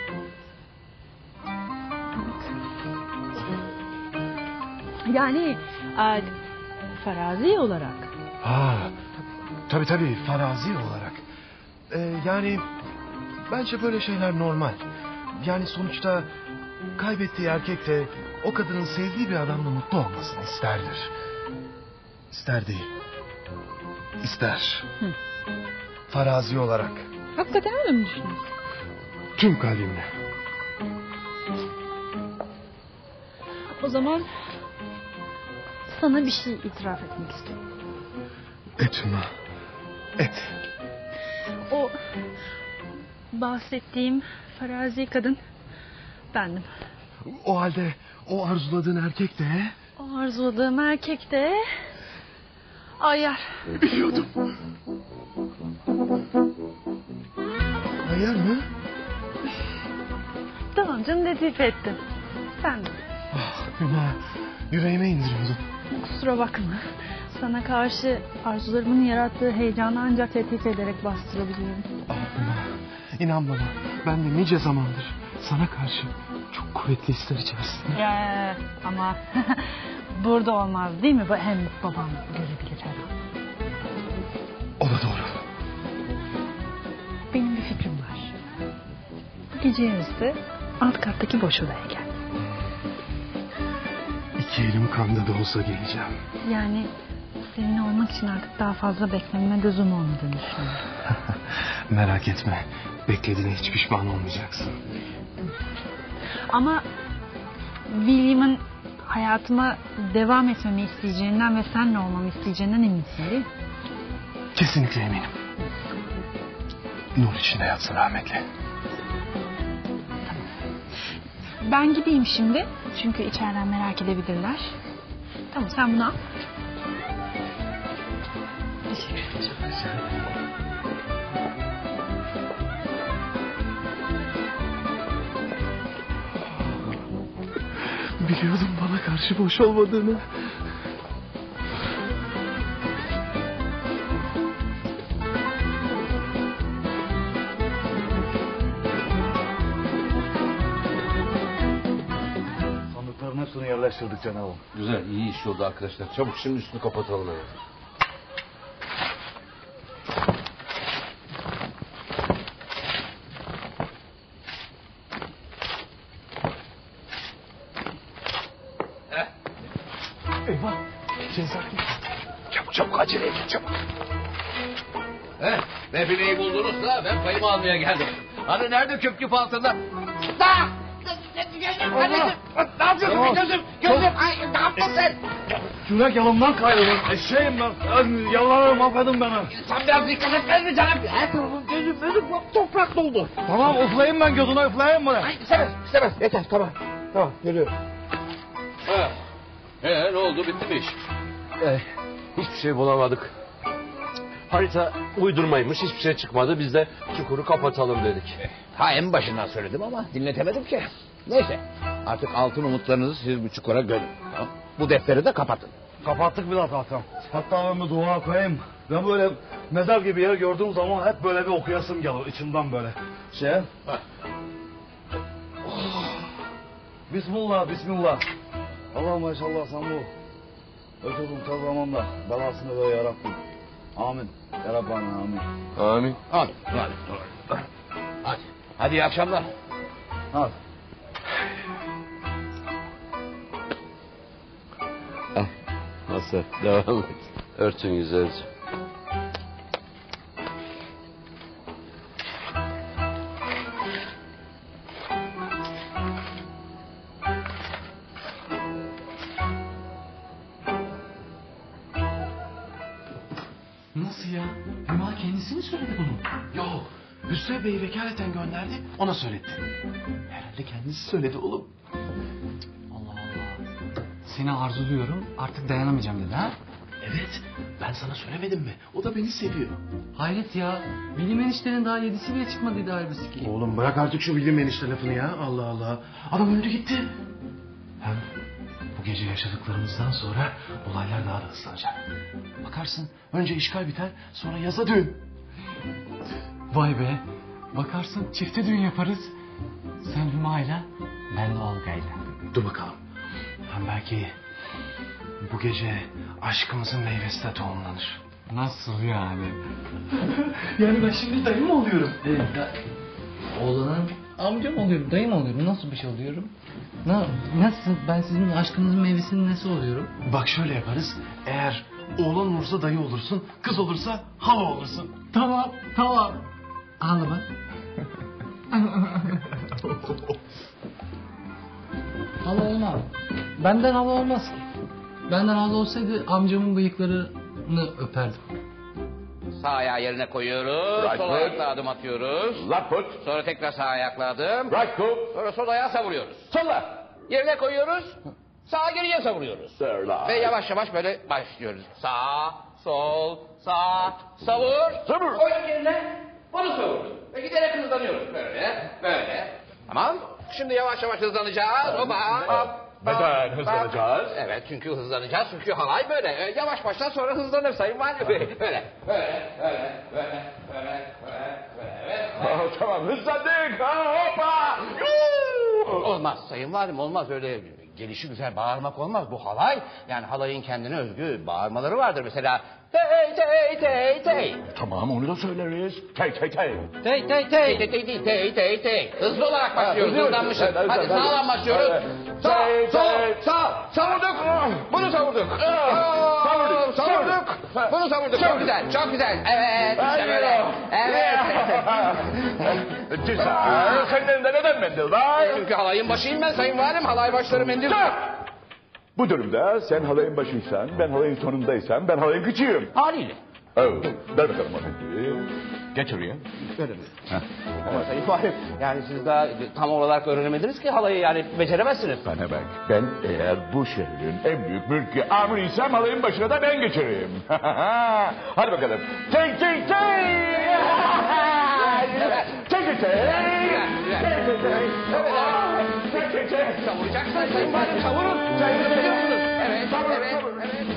Yani e, farazi olarak. Ha, tabii tabii farazi olarak. Ee, yani bence böyle şeyler normal. Yani sonuçta kaybettiği erkek de o kadının sevdiği bir adamla mutlu olmasını isterdir. İster değil. İster. Hı. Farazi olarak. Hakikaten öyle mi düşünüyorsun? Tüm kalbimle. O zaman sana bir şey itiraf etmek istiyorum. Et Hüma. Et. O bahsettiğim farazi kadın bendim. O halde o arzuladığın erkek de... O arzuladığım erkek de Ayar. Biliyordum. Ayar mı? Tamam canım, latife ettin. Sen de. Ah Hüma, yüreğime indiriyordun. Kusura bakma. Sana karşı arzularımın yarattığı heyecanı ancak latife ederek bastırabiliyorum. Ah Hüma, inan bana, ben de nice zamandır sana karşı çok kuvvetli hisler içerisinde. Ya, ama burada olmaz değil mi? Hem babam görebilir her an. O da doğru. Benim bir fikrim var. Bu gece yarısı alt kattaki boş odaya gel. İki elim kanda da olsa geleceğim. Yani seninle olmak için artık daha fazla beklememe gözüm olmadığını düşünüyorum. Merak etme. Beklediğine hiç pişman olmayacaksın. Ama William'ın hayatıma devam etmemi isteyeceğinden ve seninle olmamı isteyeceğinden eminsin değil mi? Kesinlikle eminim. Nur içinde yatsın rahmetli. Ben gideyim şimdi. Çünkü içeriden merak edebilirler. Tamam, sen bunu al. Teşekkür ederim. Biliyordum bana karşı boş olmadığını. güzelleştirdik cenabım. Güzel, iyi iş oldu arkadaşlar. Çabuk şimdi üstünü kapatalım. Yani. Eyvah. Cezayir. Çabuk çabuk acele edin çabuk. Heh, Refine'yi buldunuz da ben payımı almaya geldim. Hani nerede köpkü altında? Da! Gözüm, anneciğim. Ne yapıyorsun gözüm? Gözüm, ay ne yaptın sen? Kürek yanımdan kaydı. Eşeğim ben. Ben yalvarırım affedin beni. Sen biraz dikkat etmez mi canım? Her tarafım gözüm, gözüm toprak doldu. Tamam üfleyeyim ben gözüne üfleyeyim mi? Ay istemez, istemez. Yeter, tamam. Tamam geliyorum. Ha. He, ne oldu? Bitti mi iş? Ee, hiçbir şey bulamadık. Harita uydurmaymış, hiçbir şey çıkmadı. Biz de çukuru kapatalım dedik. Ha en başından söyledim ama dinletemedim ki. Neyse artık altın umutlarınızı siz bu çukura gömün. Tamam. Bu defteri de kapatın. Kapattık bile zaten. Hatta ben bir dua koyayım. Ben böyle mezar gibi yer gördüğüm zaman hep böyle bir okuyasım gelir içimden böyle. Şey. Oh. Bismillah, bismillah. Allah maşallah sen bu. Ötürüm kazanmamda belasını böyle yarabbim. Amin. Ya Rabbana amin. Amin. Amin. Hadi. Hadi. Hadi iyi akşamlar. Hadi. Nasıl? Devam et. Örtün güzelce. Nasıl ya? Hüma kendisi mi söyledi bunu? Yok. Hüsrev Bey'i vekaleten gönderdi, ona söyletti. Herhalde kendisi söyledi oğlum. Allah Allah. Seni arzuluyorum, artık dayanamayacağım dedi ha? Evet, ben sana söylemedim mi? O da beni seviyor. Hayret ya. Bilim eniştenin daha yedisi bile çıkmadıydı halbuki ki. Oğlum bırak artık şu bilim enişte lafını ya. Allah Allah. Adam öldü gitti. Hem bu gece yaşadıklarımızdan sonra olaylar daha da hızlanacak. Bakarsın önce işgal biter, sonra yaza düğün. Vay be. Bakarsın çifte düğün yaparız. Sen Hüma'yla, ben de Olga'yla. Dur bakalım. Hem belki bu gece aşkımızın meyvesi de tohumlanır. Nasıl yani? Yani ben şimdi dayı mı oluyorum? Evet. Oğlanın amcam oluyorum, dayım oluyorum. Nasıl bir şey oluyorum? Na, nasıl? Ben sizin aşkınızın meyvesinin nesi oluyorum? Bak şöyle yaparız. Eğer oğlan olursa dayı olursun, kız olursa hala olursun. Tamam, tamam. Ağlama. Hala olmam. Benden hala olmaz ki. Benden hala olsaydı amcamın bıyıklarını öperdim. Sağ ayağı yerine koyuyoruz. Right sol foot. ayakla adım atıyoruz. Left foot. Sonra tekrar sağ ayakla adım. Right foot. Sonra sol ayağı savuruyoruz. Solla. Yerine koyuyoruz. Sağa geriye savuruyoruz. Sırla. Ve yavaş yavaş böyle başlıyoruz. Sağ, sol, sağ, savur. Savur. Koyduk yerine. Bunu savurduk. Ve giderek hızlanıyoruz. Böyle, böyle. Tamam. Şimdi yavaş yavaş hızlanacağız. Hoppa, hop. Neden hızlanacağız? Evet çünkü hızlanacağız. Çünkü halay böyle. Ee, yavaş baştan sonra hızlanır sayın var. Böyle, böyle, böyle, böyle, böyle, böyle, böyle, böyle. Oh, tamam hızlandık. Ha, hoppa. Yuh! Olmaz sayın valim olmaz öyle gelişi güzel bağırmak olmaz. Bu halay yani halayın kendine özgü bağırmaları vardır. Mesela tey tey tey tey. Tamam onu da söyleriz. Tey tey tey. Tey tey tey tey tey tey tey tey. Hızlı olarak başlıyoruz. hızlı. Hızlanmışız. Evet, evet, Hadi evet. sağlam başlıyoruz. Evet. Sağ, Tey, sol, tey. sağ. Savurduk. Bunu savurduk. Ah, savurduk, Savurduk. Bunu savurduk. Çok güzel. Çok güzel. Evet. İşte böyle. Evet. Güzel. Senin elinde neden mendil var? Çünkü halayın başıyım ben sayın valim. Halay başları mendil. Bu durumda sen halayın başıysan, ben halayın sonundaysam, ben halayın küçüğüm. Haliyle. Oh, ver bakalım o mendili. Geç oraya. Öyle mi? Ama sayın valim yani siz daha tam olarak öğrenemediniz ki halayı yani beceremezsiniz. Bana bak, ben eğer bu şehrin en büyük mülkü amiriysem halayın başına da ben geçerim. Hadi bakalım. Tey tey tey! Tey tey tey! Savuracaksınız sayın valim savurun. Savurabiliyor musunuz? Evet, evet, evet.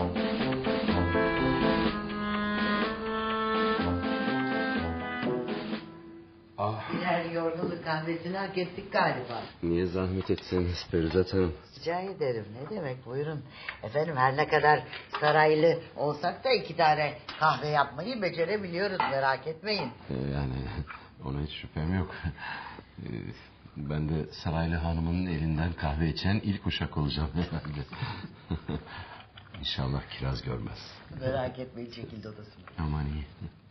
Ah. Birer yorgunluk kahvesini hak ettik galiba. Niye zahmet etseniz Perizat Hanım? Rica ederim. Ne demek, buyurun. Efendim, her ne kadar saraylı olsak da iki tane kahve yapmayı becerebiliyoruz, merak etmeyin. Ee, yani ona hiç şüphem yok. Ee, ben de Saraylı Hanım'ın elinden kahve içen ilk uşak olacağım herhalde. İnşallah kiraz görmez. Merak etmeyin, çekildi odasına. Aman iyi.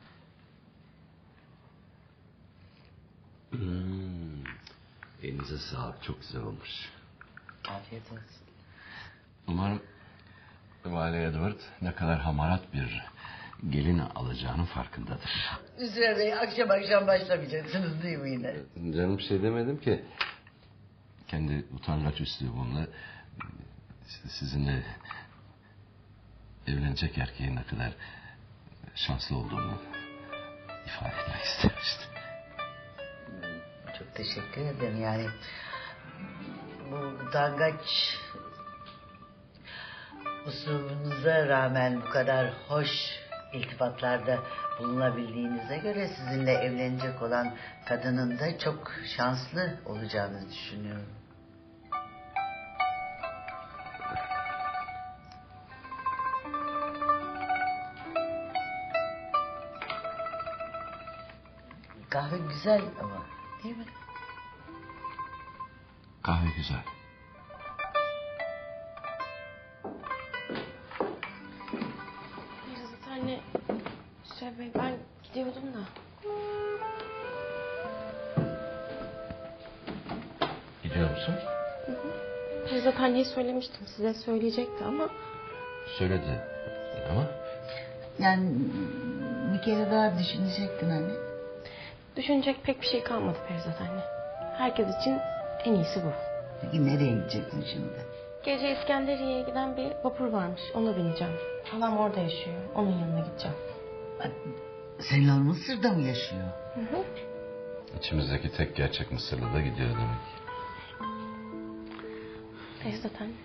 Hmm. Elinize sağlık, çok güzel olmuş. Afiyet olsun. Umarım Vali Edward ne kadar hamarat bir gelin alacağının farkındadır. Hüsrev Bey, akşam akşam başlamayacaksınız değil mi yine? Canım bir şey demedim ki. Kendi utangaç üslubumla sizinle evlenecek erkeğin ne kadar şanslı olduğunu ifade etmek istemiştim. Çok teşekkür ederim. Yani bu utangaç uslubunuza rağmen bu kadar hoş iltifatlarda bulunabildiğinize göre sizinle evlenecek olan kadının da çok şanslı olacağını düşünüyorum. Kahve güzel ama, değil mi? Kahve güzel. Yazıt anne, Hüsrev Bey, ben gidiyordum da. Gidiyor musun? Hı hı. Yazıt anneye söylemiştim, size söyleyecekti ama... Söyledi ama... Yani bir kere daha düşünecektin anne. Düşünecek pek bir şey kalmadı Perizat anne. Herkes için en iyisi bu. Peki nereye gideceksin şimdi? Gece İskenderiye'ye giden bir vapur varmış. Ona bineceğim. Halam orada yaşıyor. Onun yanına gideceğim. Senin oğlun Mısır'da mı yaşıyor? Hı hı. İçimizdeki tek gerçek Mısırlı da gidiyor demek. Perizat anne.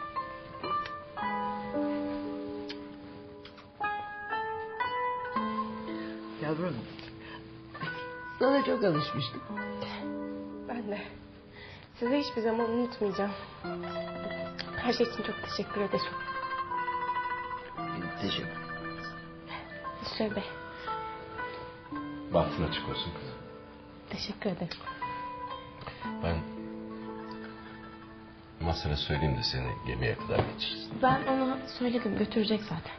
Yavrum, sana çok alışmıştım. Ben de. Sizi hiçbir zaman unutmayacağım. Her şey için çok teşekkür ederim. Teşekkür. Hüsrev Bey, Bahtın açık olsun kızım. teşekkür ederim. Ben Masar'a söyleyeyim de seni gemiye kadar geçirsin. Ben ona söyledim, götürecek zaten.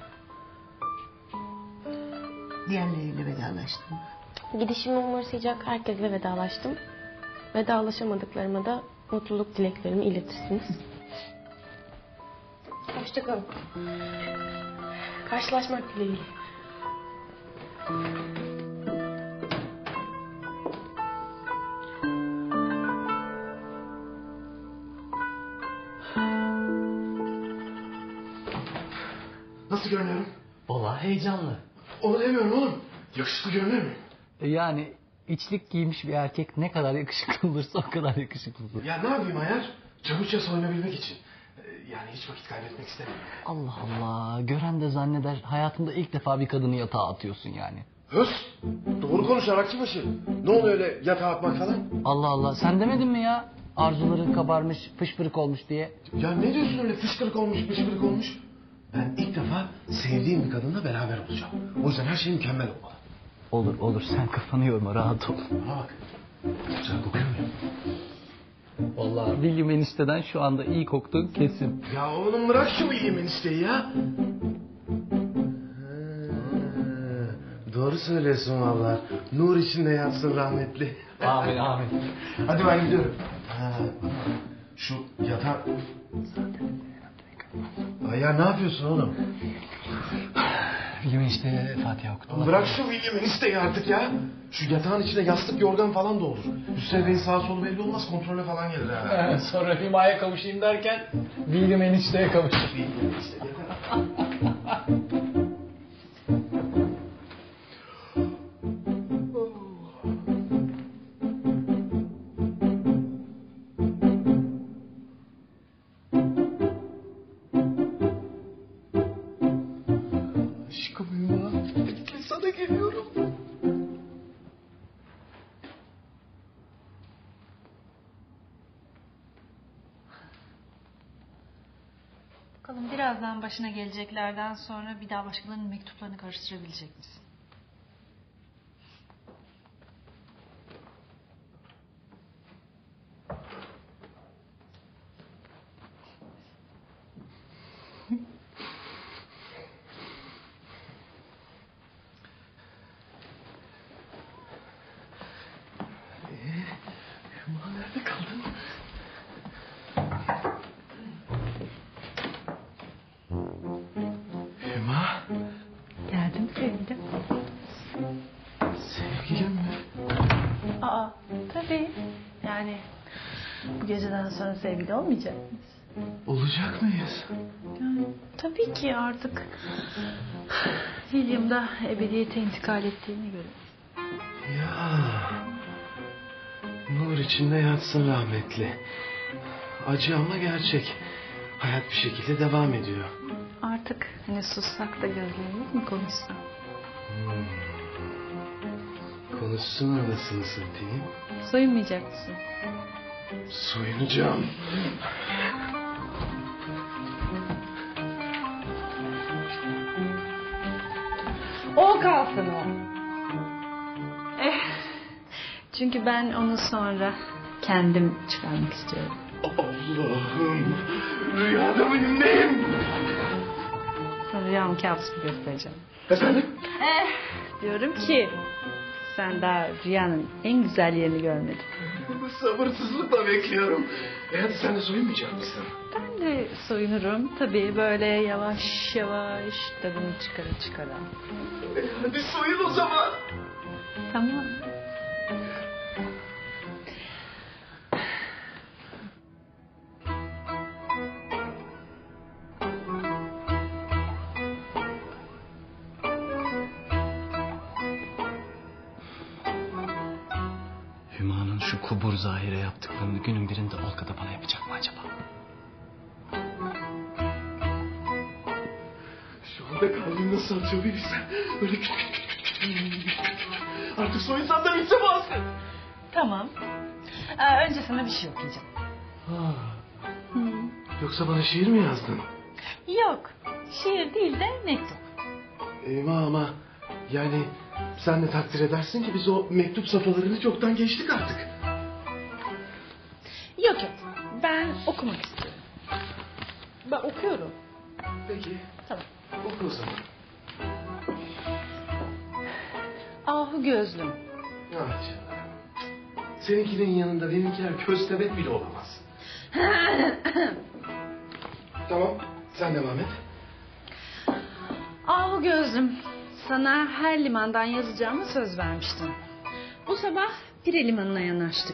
Diğerleriyle vedalaştın mı? Gidişimi umursayacak herkesle vedalaştım. Vedalaşamadıklarıma da mutluluk dileklerimi iletirsiniz. Hoşçakalın. Karşılaşmak dileğiyle. Nasıl görünüyorum? Vallahi heyecanlı. Onu demiyorum oğlum. Yakışıklı görünüyor muyum? E Yani içlik giymiş bir erkek ne kadar yakışıklı olursa o kadar yakışıklı olur. Ya ne yapayım Ayar? Çabukça soyunabilmek için. Ee, Yani hiç vakit kaybetmek istemiyorum. Allah Allah. Gören de zanneder hayatında ilk defa bir kadını yatağa atıyorsun yani. Hös! Doğru konuş Arakçıbaşı. Ne oluyor öyle yatağa atmak falan? Allah Allah. Sen demedin mi ya? Arzuların kabarmış, fışfırık olmuş diye. Ya ne diyorsun öyle fışkırık olmuş, fışkırık olmuş? Ben ilk defa sevdiğim bir kadınla beraber olacağım. O yüzden her şey mükemmel olmalı. Olur olur. Sen kafanı yorma. Rahat ol. Bana bak. Güzel kokuyor muyum? Vallahi William enişteden şu anda iyi koktun kesin. Ya oğlum bırak şu William enişteyi ya. Ha, doğru söylüyorsun vallahi. Nur içinde yatsın rahmetli. Amin amin. Hadi ben gidiyorum. Ha, şu yatağı... Ay ya ne yapıyorsun oğlum? William enişte Fatiha okudu. Bırak şu William enişteyi artık ya. Şu yatağın içine yastık yorgan falan da olur. Hüsrev Bey'in sağ solu belli olmaz, kontrole falan gelir ha. Sonra Hüma'ya kavuşayım derken William enişteye kavuştum. Aşkım Hüma, sana geliyorum. Bakalım birazdan başına geleceklerden sonra bir daha başkalarının mektuplarını karıştırabilecek misin? Hüma nerede kaldın? Hüma. Geldim sevgilim. Sevgilim mi? Aa tabii. Yani bu geceden sonra sevgili olmayacak mıyız? Olacak mıyız? Yani, tabii ki artık William da ebediyete intikal ettiğine göre. Ya. Nur içinde yatsın rahmetli. Acı ama gerçek. Hayat bir şekilde devam ediyor. Artık hani sussak da gözlerimiz mi konuşsa? Hmm. Konuşsun anasını satayım. Soyunmayacak mısın? Soyunacağım. O kalsın o. Eh, çünkü ben onu sonra kendim çıkarmak istiyorum. Allah'ım. Rüyada mıyım neyim? Sana rüyamı kabus bir göstereceğim. Efendim? Eh, diyorum ki sen daha rüyanın en güzel yerini görmedin. Sabırsızlıkla bekliyorum. E hadi sen de soyunmayacak mısın? Ben de soyunurum. Tabii böyle yavaş yavaş tadını çıkara çıkara. E hadi soyun o zaman. Tamam. Hüma'nın şu kubur zahire yaptıklarını günün birinde Olga da bana yapacak mı acaba? Şu anda kalbim nasıl atıyor bir bilsen. Öyle küt küt küt küt küt küt küt küt. Artık soyunsam da bitse bu aslında. Tamam. Ee, önce sana bir şey okuyacağım. Ha. Hı. Yoksa bana şiir mi yazdın? Yok. Şiir değil de mektup. Eyvah ama yani sen de takdir edersin ki biz o mektup safhalarını çoktan geçtik artık. Yok yok. Ben okumak istiyorum. Ben okuyorum. Peki. Tamam. Oku o zaman. Ahu gözlüm. Ah canım. Seninkinin yanında benimkiler köstebek bile olamaz. Tamam, sen devam et. Ahu gözlüm. Sana her limandan yazacağımı söz vermiştim. Bu sabah Pire limanına yanaştık.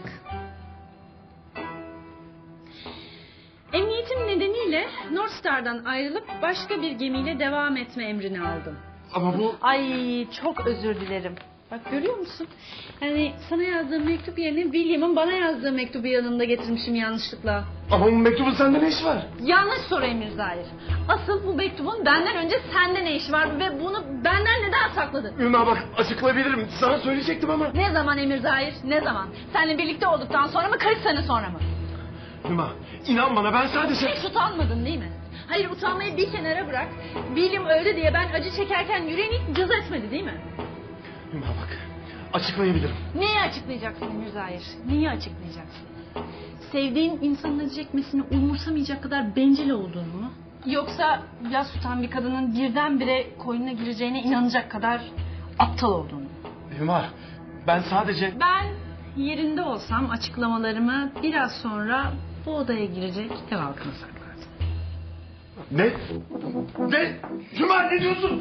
Emniyetim nedeniyle North Star'dan ayrılıp başka bir gemiyle devam etme emrini aldım. Ama bu... Ay çok özür dilerim. Bak görüyor musun? Yani sana yazdığım mektup yerine William'ın bana yazdığı mektubu yanında getirmişim yanlışlıkla. Ama bu mektubun sende ne işi var? Yanlış soru Emir Zahir. Asıl bu mektubun benden önce sende ne işi var ve bunu benden neden sakladın? Ülma bak açıklayabilirim. Sana söyleyecektim ama. Ne zaman Emir Zahir? Ne zaman? Seninle birlikte olduktan sonra mı kırk sene sonra mı? Ülma inan bana ben sadece... Hiç utanmadın değil mi? Hayır utanmayı bir kenara bırak. William öldü diye ben acı çekerken yüreğin hiç cız etmedi değil mi? Ülma bak açıklayabilirim. Neyi açıklayacaksın Emir Zahir? Neyi açıklayacaksın? Sevdiğin insanın acı çekmesini umursamayacak kadar bencil olduğunu mu? Yoksa yas tutan bir kadının birdenbire koynuna gireceğine inanacak kadar aptal olduğunu mu? Ülma ben sadece... Ben yerinde olsam açıklamalarımı biraz sonra bu odaya girecek ev halkına saklardım. Ne? Ne? Ülma ne diyorsun?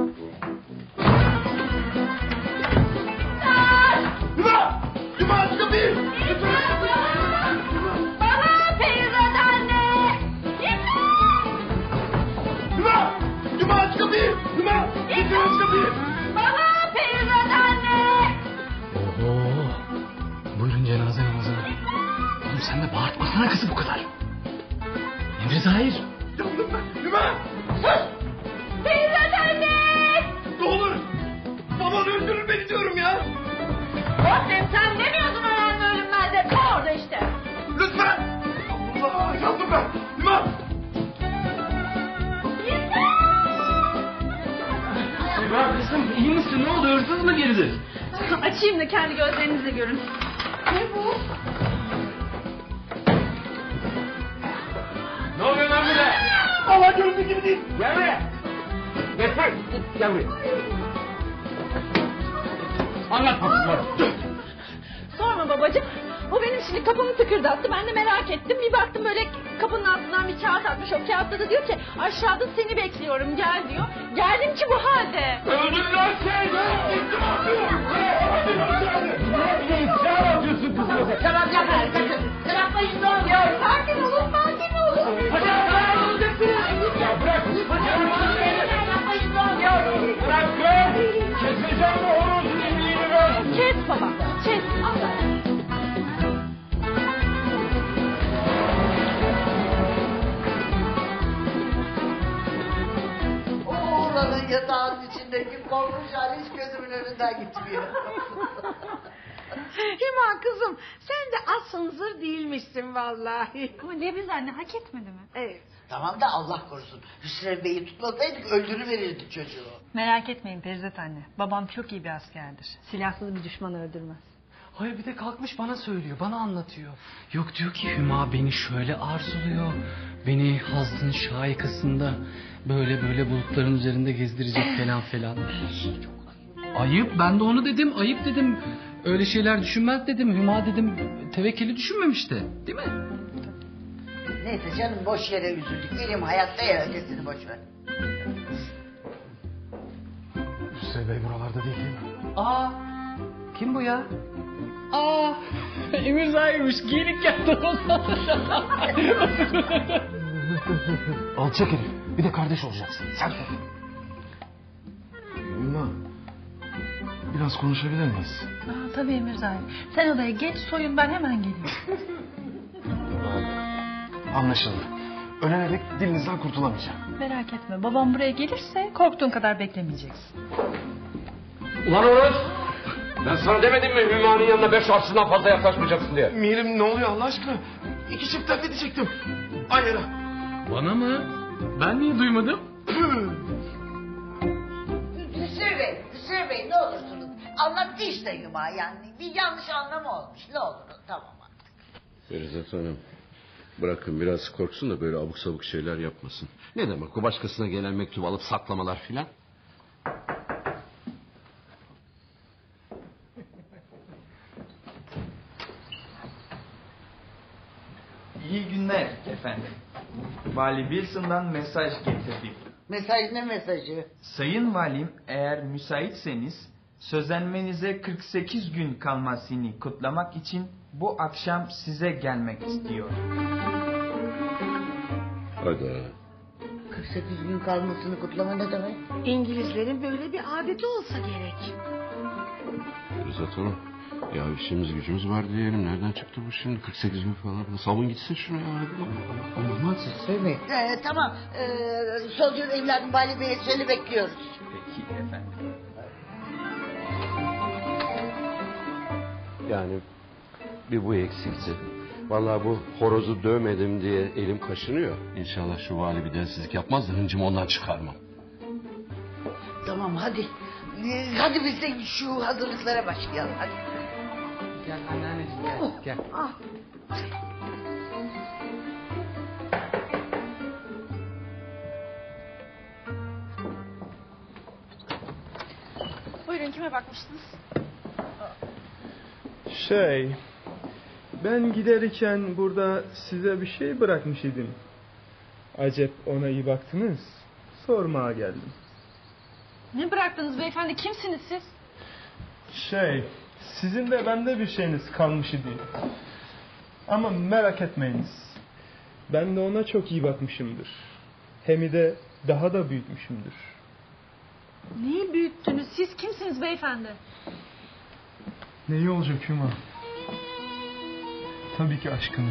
Ülma! Ülma aç kapıyı! Baba Ferizat anne! Ülma! Ülma aç kapıyı! Ülma! Lütfen aç kapıyı! Baba Ferizat anne! Oho! Buyurun cenaze namazına. Oğlum sen de bağırtmasana kızı bu kadar. Emre Zahir. Yandım ben. Ülma! Sus! Ferizat anne! Ne olur! Baban öldürür beni diyorum ya! Annem sen demiyordun öğrenme ölünmez de kal orada işte. Lütfen! Allah! Yandım ben! Ülma! açmadınız mı geridir? Açayım da kendi gözlerinizle görün. Ne bu? Ne oluyor lan burada? Allah gördüğü gibi değil. Gel buraya. Gel sen. Gel buraya. Anlat bakalım bana. Sorma babacığım. O benim şimdi kapımı tıkırdattı. Ben de merak ettim. Bir baktım böyle kapının altından bir kağıt atmış. O kağıtta da diyor ki aşağıda seni bekliyorum gel diyor. Geldim ki bu halde. Öldün lan sen. Ne yapıyorsun kızım? Tamam yapma. Bırakmayın ne oluyor? Sakin olun sakin olun. Hadi hadi olacaksınız. Ya bırak. Yapmayın ne oluyor? Bırak be. Keseceğim bu horozun emiğini ben. Kes baba. Kes. Allah. Oğlanın yatağının içindeki korkunç hali hiç gözümün önünden gitmiyor. Hüma kızım sen de az hınzır değilmişsin vallahi. Ama Leviz anne hak etmedi mi? Evet. Tamam da Allah korusun. Hüsrev Bey'i tutmasaydık öldürüverirdik çocuğu. Merak etmeyin Perizat anne. Babam çok iyi bir askerdir. Silahsız bir düşman öldürmez. Hayır bir de kalkmış bana söylüyor, bana anlatıyor. Yok diyor ki Hüma beni şöyle arzuluyor. Beni Hazlı'nın şahikasında böyle böyle bulutların üzerinde gezdirecek falan falan. Ayıp, ben de onu dedim, ayıp dedim. Öyle şeyler düşünmez dedim. Hüma dedim tevekkeli düşünmemişti. Değil mi? Neyse canım boş yere üzüldük. Benim hayatta ya ötesini boş ver. Hüseyin Bey buralarda değil değil mi? Aa, kim bu ya? Aa, Emir Zahir'miş. Giyinik yaptı o zaman. Alçak herif. Bir de kardeş olacaksın. Sen sor. Ümmü, biraz konuşabilir miyiz? Aa, tabii Emir Zahir. Sen odaya geç soyun ben hemen geliyorum. Anlaşıldı. Ölene dek dilinizden kurtulamayacağım. Merak etme babam buraya gelirse korktuğun kadar beklemeyeceksin. Ulan Oruz! Ben sana demedim mi Hüma'nın yanına beş arsından fazla yaklaşmayacaksın diye? Mirim ne oluyor Allah aşkına? İki çift laf edecektim. Aynen. Bana mı? Ben niye duymadım? Hüsrev Bey, Hüsrev Bey ne olursunuz. Anlattı işte Hüma yani. Bir yanlış anlama olmuş. Ne olur tamam artık. Ferizat Hanım, bırakın biraz korksun da böyle abuk sabuk şeyler yapmasın. Ne demek o başkasına gelen mektubu alıp saklamalar filan? İyi günler efendim. Vali Wilson'dan mesaj getirdim. Mesaj ne mesajı? Sayın Valim eğer müsaitseniz sözlenmenize kırk sekiz gün kalmasını kutlamak için bu akşam size gelmek istiyor. Hadi. kırk sekiz gün kalmasını kutlama ne demek? İngilizlerin böyle bir adeti olsa gerek. Ferizat Hanım, ya işimiz gücümüz var diyelim. Nereden çıktı bu şimdi? kırk sekiz gün falan. Savun gitsin şunu ya. Olmaz Hüsrev Bey. Ee, tamam. Ee, Solcuğun evladım Vali Bey'e söyle bekliyoruz. Peki efendim. Yani bir bu eksikti. Vallahi bu horozu dövmedim diye elim kaşınıyor. İnşallah şu vali bir densizlik yapmaz da hıncımı ondan çıkarmam. Tamam hadi. Ee, hadi biz de şu hazırlıklara başlayalım hadi. Gel anneanneciğim gel. Gel. Ah. Buyurun kime bakmıştınız? Şey, ben giderken burada size bir şey bırakmış idim. Acep ona iyi baktınız. Sormaya geldim. Ne bıraktınız beyefendi? Kimsiniz siz? Şey, sizin de bende bir şeyiniz kalmış idi. Ama merak etmeyiniz. Ben de ona çok iyi bakmışımdır. Hem de daha da büyütmüşümdür. Neyi büyüttünüz? Siz kimsiniz beyefendi? Neyi olacak Hüma? Tabii ki aşkını.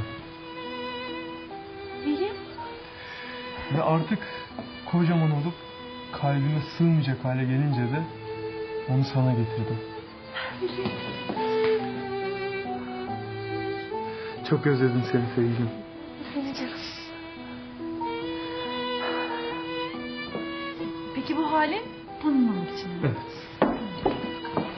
Neyi? Ve artık kocaman olup kalbime sığmayacak hale gelince de onu sana getirdim. Çok özledim seni sevgilim. Peki bu hali tanınmamak için mi? Evet.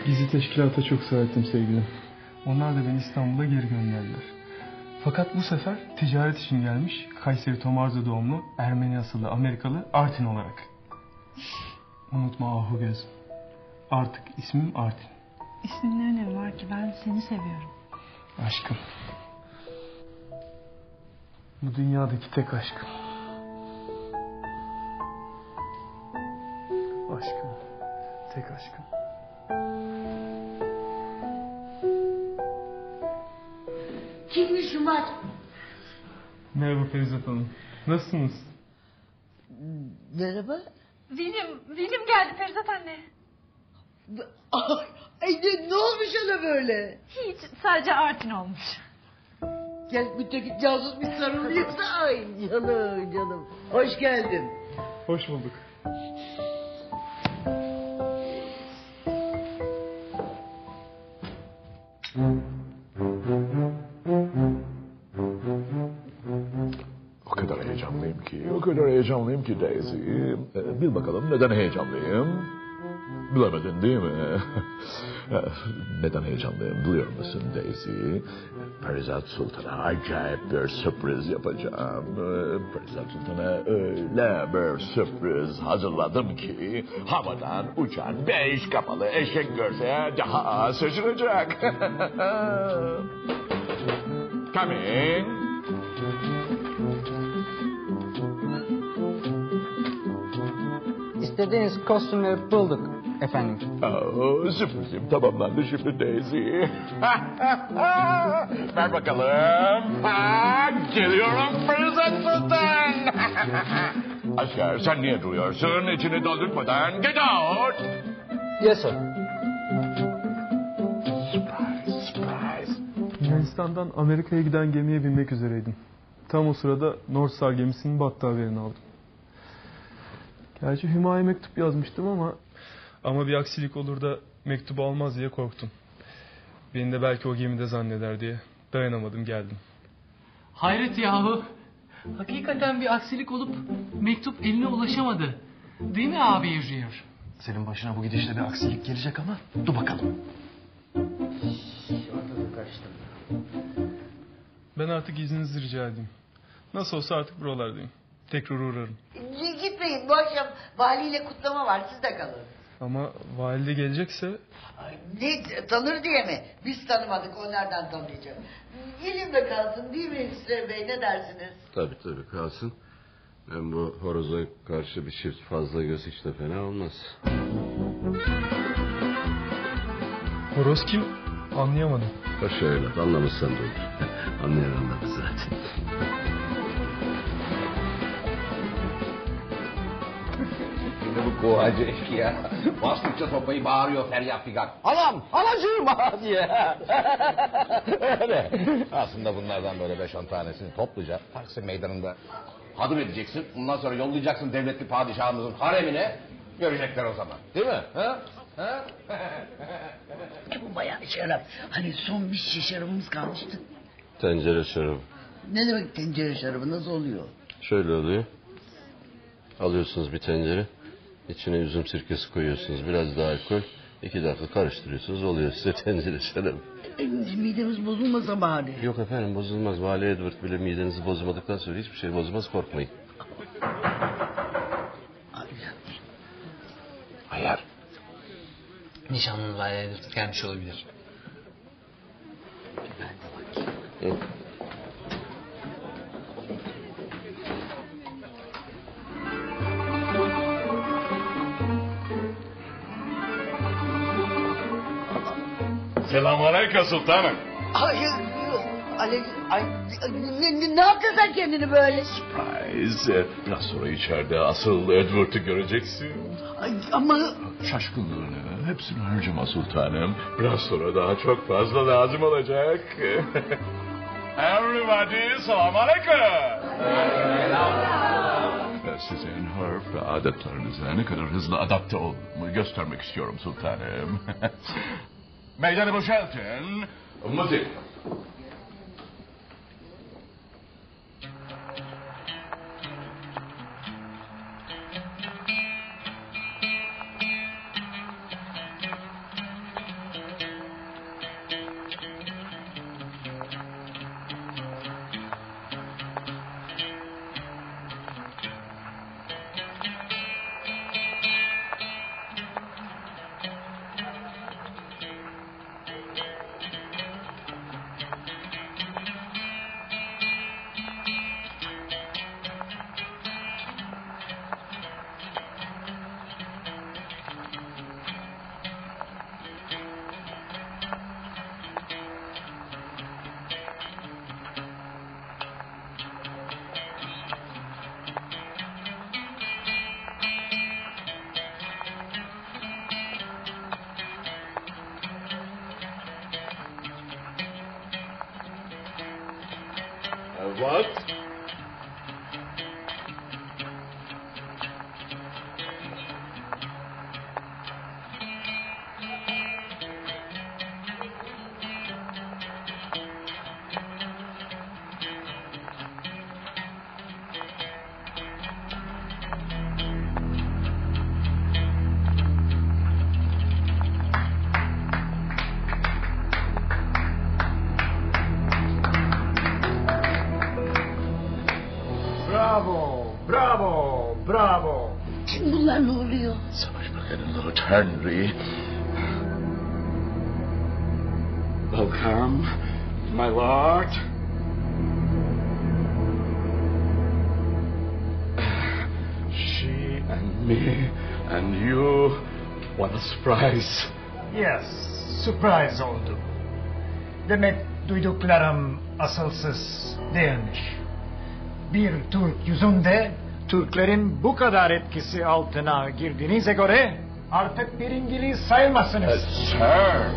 Gizli teşkilata çok sağ ettim sevgilim. Onlar da beni İstanbul'a geri gönderdiler. Fakat bu sefer ticaret için gelmiş Kayseri Tomarza doğumlu Ermeni asıllı Amerikalı Artin olarak. Unutma Ahu Göz. Artık ismim Artin. İsmin ne önemi var ki, ben seni seviyorum. Aşkım. Bu dünyadaki tek aşkım. Aşkım. Tek aşkım. Kimmiş Umar? Merhaba Ferizat Hanım. Nasılsınız? Merhaba. William, William geldi Ferizat anne. Ay, ay ne, ne olmuş ona böyle? Hiç, sadece Artin olmuş. Gel müttefik casus bir sarılıyorsa ay canım canım. Hoş geldin. Hoş bulduk. O kadar heyecanlıyım ki, o kadar heyecanlıyım ki Daisy. Ee, bil bakalım neden heyecanlıyım? Bilemedin değil mi? Neden heyecanlıyım biliyor musun Daisy? Perizat Sultan'a acayip bir sürpriz yapacağım. Ee, Perizat Sultan'a öyle bir sürpriz hazırladım ki havadan uçan beş kapalı eşek görse daha şaşıracak. Coming. İstediğiniz kostümleri bulduk efendim. Oh, sürprizim tamamlandı şimdi Daisy. Ver bakalım. Ha, geliyorum Perizat Sultan. Asker sen niye duruyorsun? İçini doldurmadan get out. Yes sir. Surprise, surprise. Yunanistan'dan Amerika'ya giden gemiye binmek üzereydim. Tam o sırada North Star gemisinin battığı haberini aldım. Gerçi Hüma'ya mektup yazmıştım ama... Ama bir aksilik olur da mektubu almaz diye korktum. Beni de belki o gemide zanneder diye dayanamadım geldim. Hayret yahu. Hakikaten bir aksilik olup mektup eline ulaşamadı. Değil mi abi Yüzüyor? Senin başına bu gidişle bir aksilik gelecek ama dur bakalım. Ben artık izninizi rica edeyim. Nasıl olsa artık buralardayım. Tekrar uğrarım. Gitmeyin bu akşam valiyle kutlama var, siz de kalın. Ama valide gelecekse... Ay, ne tanır diye mi? Biz tanımadık, o nereden tanıyacak? Gelin de kalsın değil mi Hüsrev Bey, ne dersiniz? Tabii tabii kalsın. Hem bu horoza karşı bir çift fazla göz hiç de fena olmaz. Horoz kim? Anlayamadım. Hoş evlat anlamışsan da olur. Anlayan anladı zaten. Şimdi bu kovacı eşkıya bastıkça sopayı bağırıyor feryat figan. Anam, anacığım diye. Öyle. Aslında bunlardan böyle beş on tanesini topluca Taksim Meydanı'nda hadım edeceksin. Ondan sonra yollayacaksın devletli padişahımızın haremine. Görecekler o zaman. Değil mi? Ha? Ha? Bu bayağı şarap. Hani son bir şişe şarabımız kalmıştı. Tencere şarabı. Ne demek tencere şarabı, nasıl oluyor? Şöyle oluyor. Alıyorsunuz bir tencere. İçine üzüm sirkesi koyuyorsunuz. Biraz daha alkol. İki dakika karıştırıyorsunuz. Oluyor size tencere şarabı. E, midemiz bozulmasa bari. Yok efendim bozulmaz. Vali Edward bile midenizi bozmadıktan sonra hiçbir şey bozmaz. Korkmayın. Ayar. Nişanlının Vali Edward gelmiş olabilir. Hı. Selamünaleyküm sultanım. Ay, ay, ay, ne, ne, ne yaptın sen kendini böyle? Surprise. Biraz sonra içeride asıl Edward'ı göreceksin. Ay, ama... Şaşkınlığını hepsini harcama sultanım. Biraz sonra daha çok fazla lazım olacak. Everybody selamünaleyküm. Sizin hırf ve adetlerinize ne kadar hızlı adapte olduğumu göstermek istiyorum sultanım. Meydanı boşaltın. Müzik. What? Bravo, bravo, bravo. Kim bunlar, ne oluyor? Savaş Bakanı Lord Henry. Welcome, my lord. She and me and you, what a surprise. Yes, surprise oldu. Demek duyduklarım asılsız değilmiş. Bir Türk yüzünde Türklerin bu kadar etkisi altına girdiğinize göre artık bir İngiliz sayılmazsınız. Uh, sir.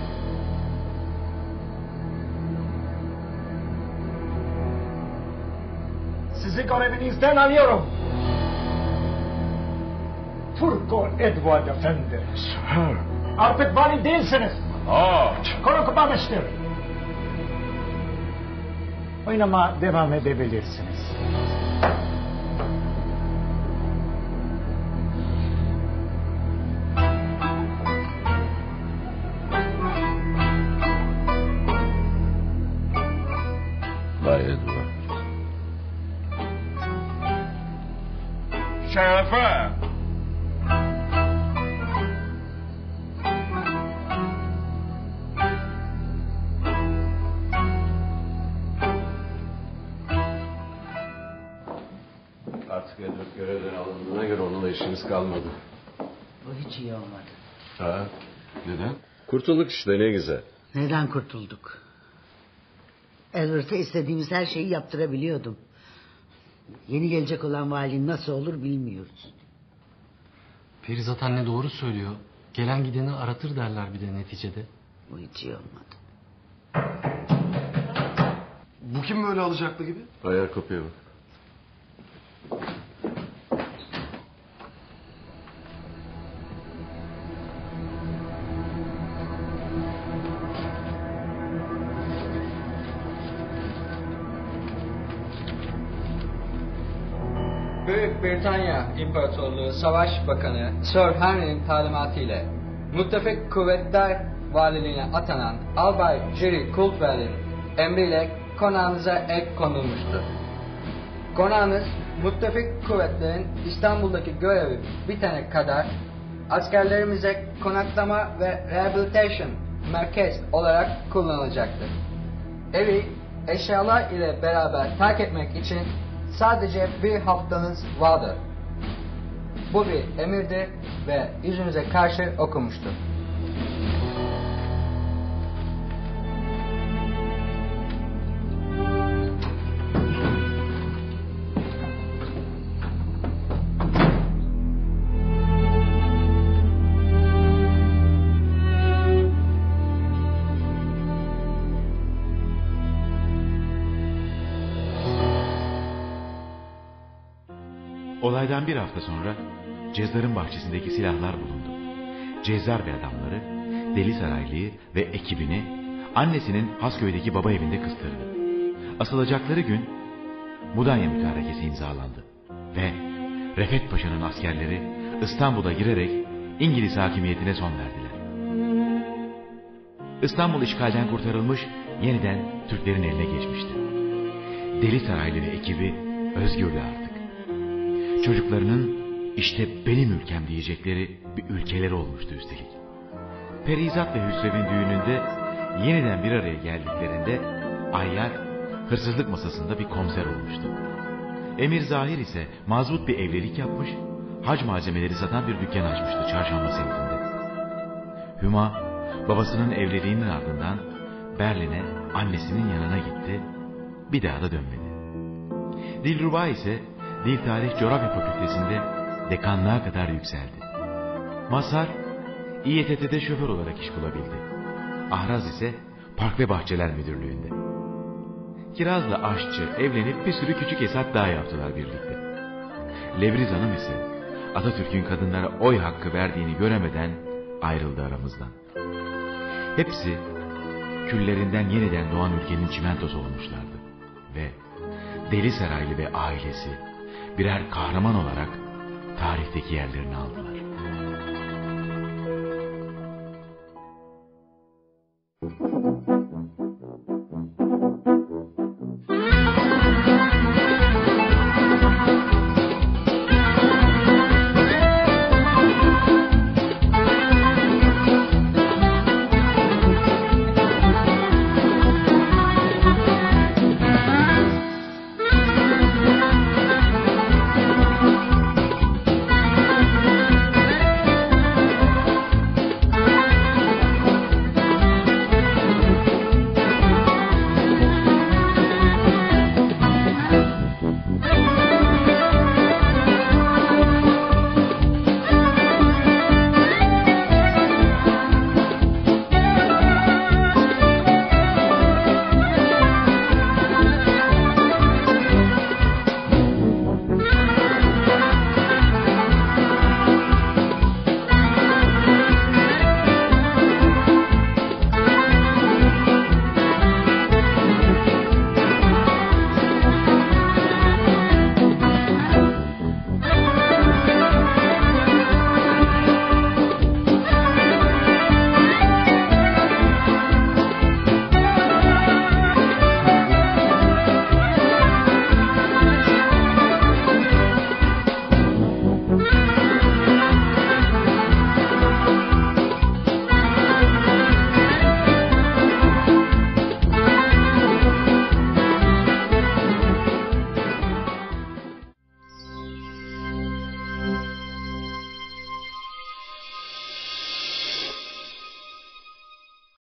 Sizi görevinizden alıyorum. Turko Edward Efendi. Sir. Artık vali değilsiniz. Lord. Konu kapanmıştır. Oynama devam edebilirsiniz. Bay Edward. Şerefe. Artık Edward görevden alındığına göre onunla işimiz kalmadı. Bu hiç iyi olmadı. Ha? Neden? Kurtulduk işte, ne güzel. Neden kurtulduk? Edward'a istediğimiz her şeyi yaptırabiliyordum. Yeni gelecek olan valinin nasıl olur bilmiyoruz. Perizat anne doğru söylüyor. Gelen gideni aratır derler bir de neticede. Bu hiç iyi olmadı. Bu kim böyle alacaklı gibi? Ayar kapıya bak. Büyük Britanya İmparatorluğu Savaş Bakanı Sir Henry'nin talimatı ile Müttefik Kuvvetler Valiliğine atanan Albay Jerry Coulter'in emriyle konağınıza ek konulmuştur. Konağınız Müttefik Kuvvetlerin İstanbul'daki görevi bitene kadar askerlerimize konaklama ve rehabilitation merkez olarak kullanılacaktır. Evi eşyalar ile beraber terk etmek için sadece bir haftanız vardır. Bu bir emirdir ve yüzünüze karşı okunmuştur. Olaydan bir hafta sonra Cezzar'ın bahçesindeki silahlar bulundu. Cezzar ve adamları Deli Saraylı'yı ve ekibini annesinin Hasköy'deki baba evinde kıstırdı. Asılacakları gün Mudanya Mütarekesi imzalandı ve Refet Paşa'nın askerleri İstanbul'a girerek İngiliz hakimiyetine son verdiler. İstanbul işgalden kurtarılmış, yeniden Türklerin eline geçmişti. Deli Saraylı ve ekibi özgürdü artık. Çocuklarının işte benim ülkem diyecekleri bir ülkeleri olmuştu üstelik. Perizat ve Hüsrev'in düğününde yeniden bir araya geldiklerinde Ayyar hırsızlık masasında bir komiser olmuştu. Emir Zahir ise mazbut bir evlilik yapmış, hac malzemeleri satan bir dükkan açmıştı Çarşamba semtinde. Hüma babasının evliliğinin ardından Berlin'e annesinin yanına gitti, bir daha da dönmedi. Dilruba ise Dil Tarih Coğrafya Fakültesi'nde dekanlığa kadar yükseldi. Mazhar İ Y T T'de şoför olarak iş bulabildi. Ahraz ise Park ve Bahçeler Müdürlüğü'nde. Kiraz'la aşçı evlenip bir sürü küçük hesap daha yaptılar birlikte. Lebriz Hanım ise Atatürk'ün kadınlara oy hakkı verdiğini göremeden ayrıldı aramızdan. Hepsi küllerinden yeniden doğan ülkenin çimentosu olmuşlardı. Ve Deli Saraylı ve ailesi birer kahraman olarak tarihteki yerlerini aldılar.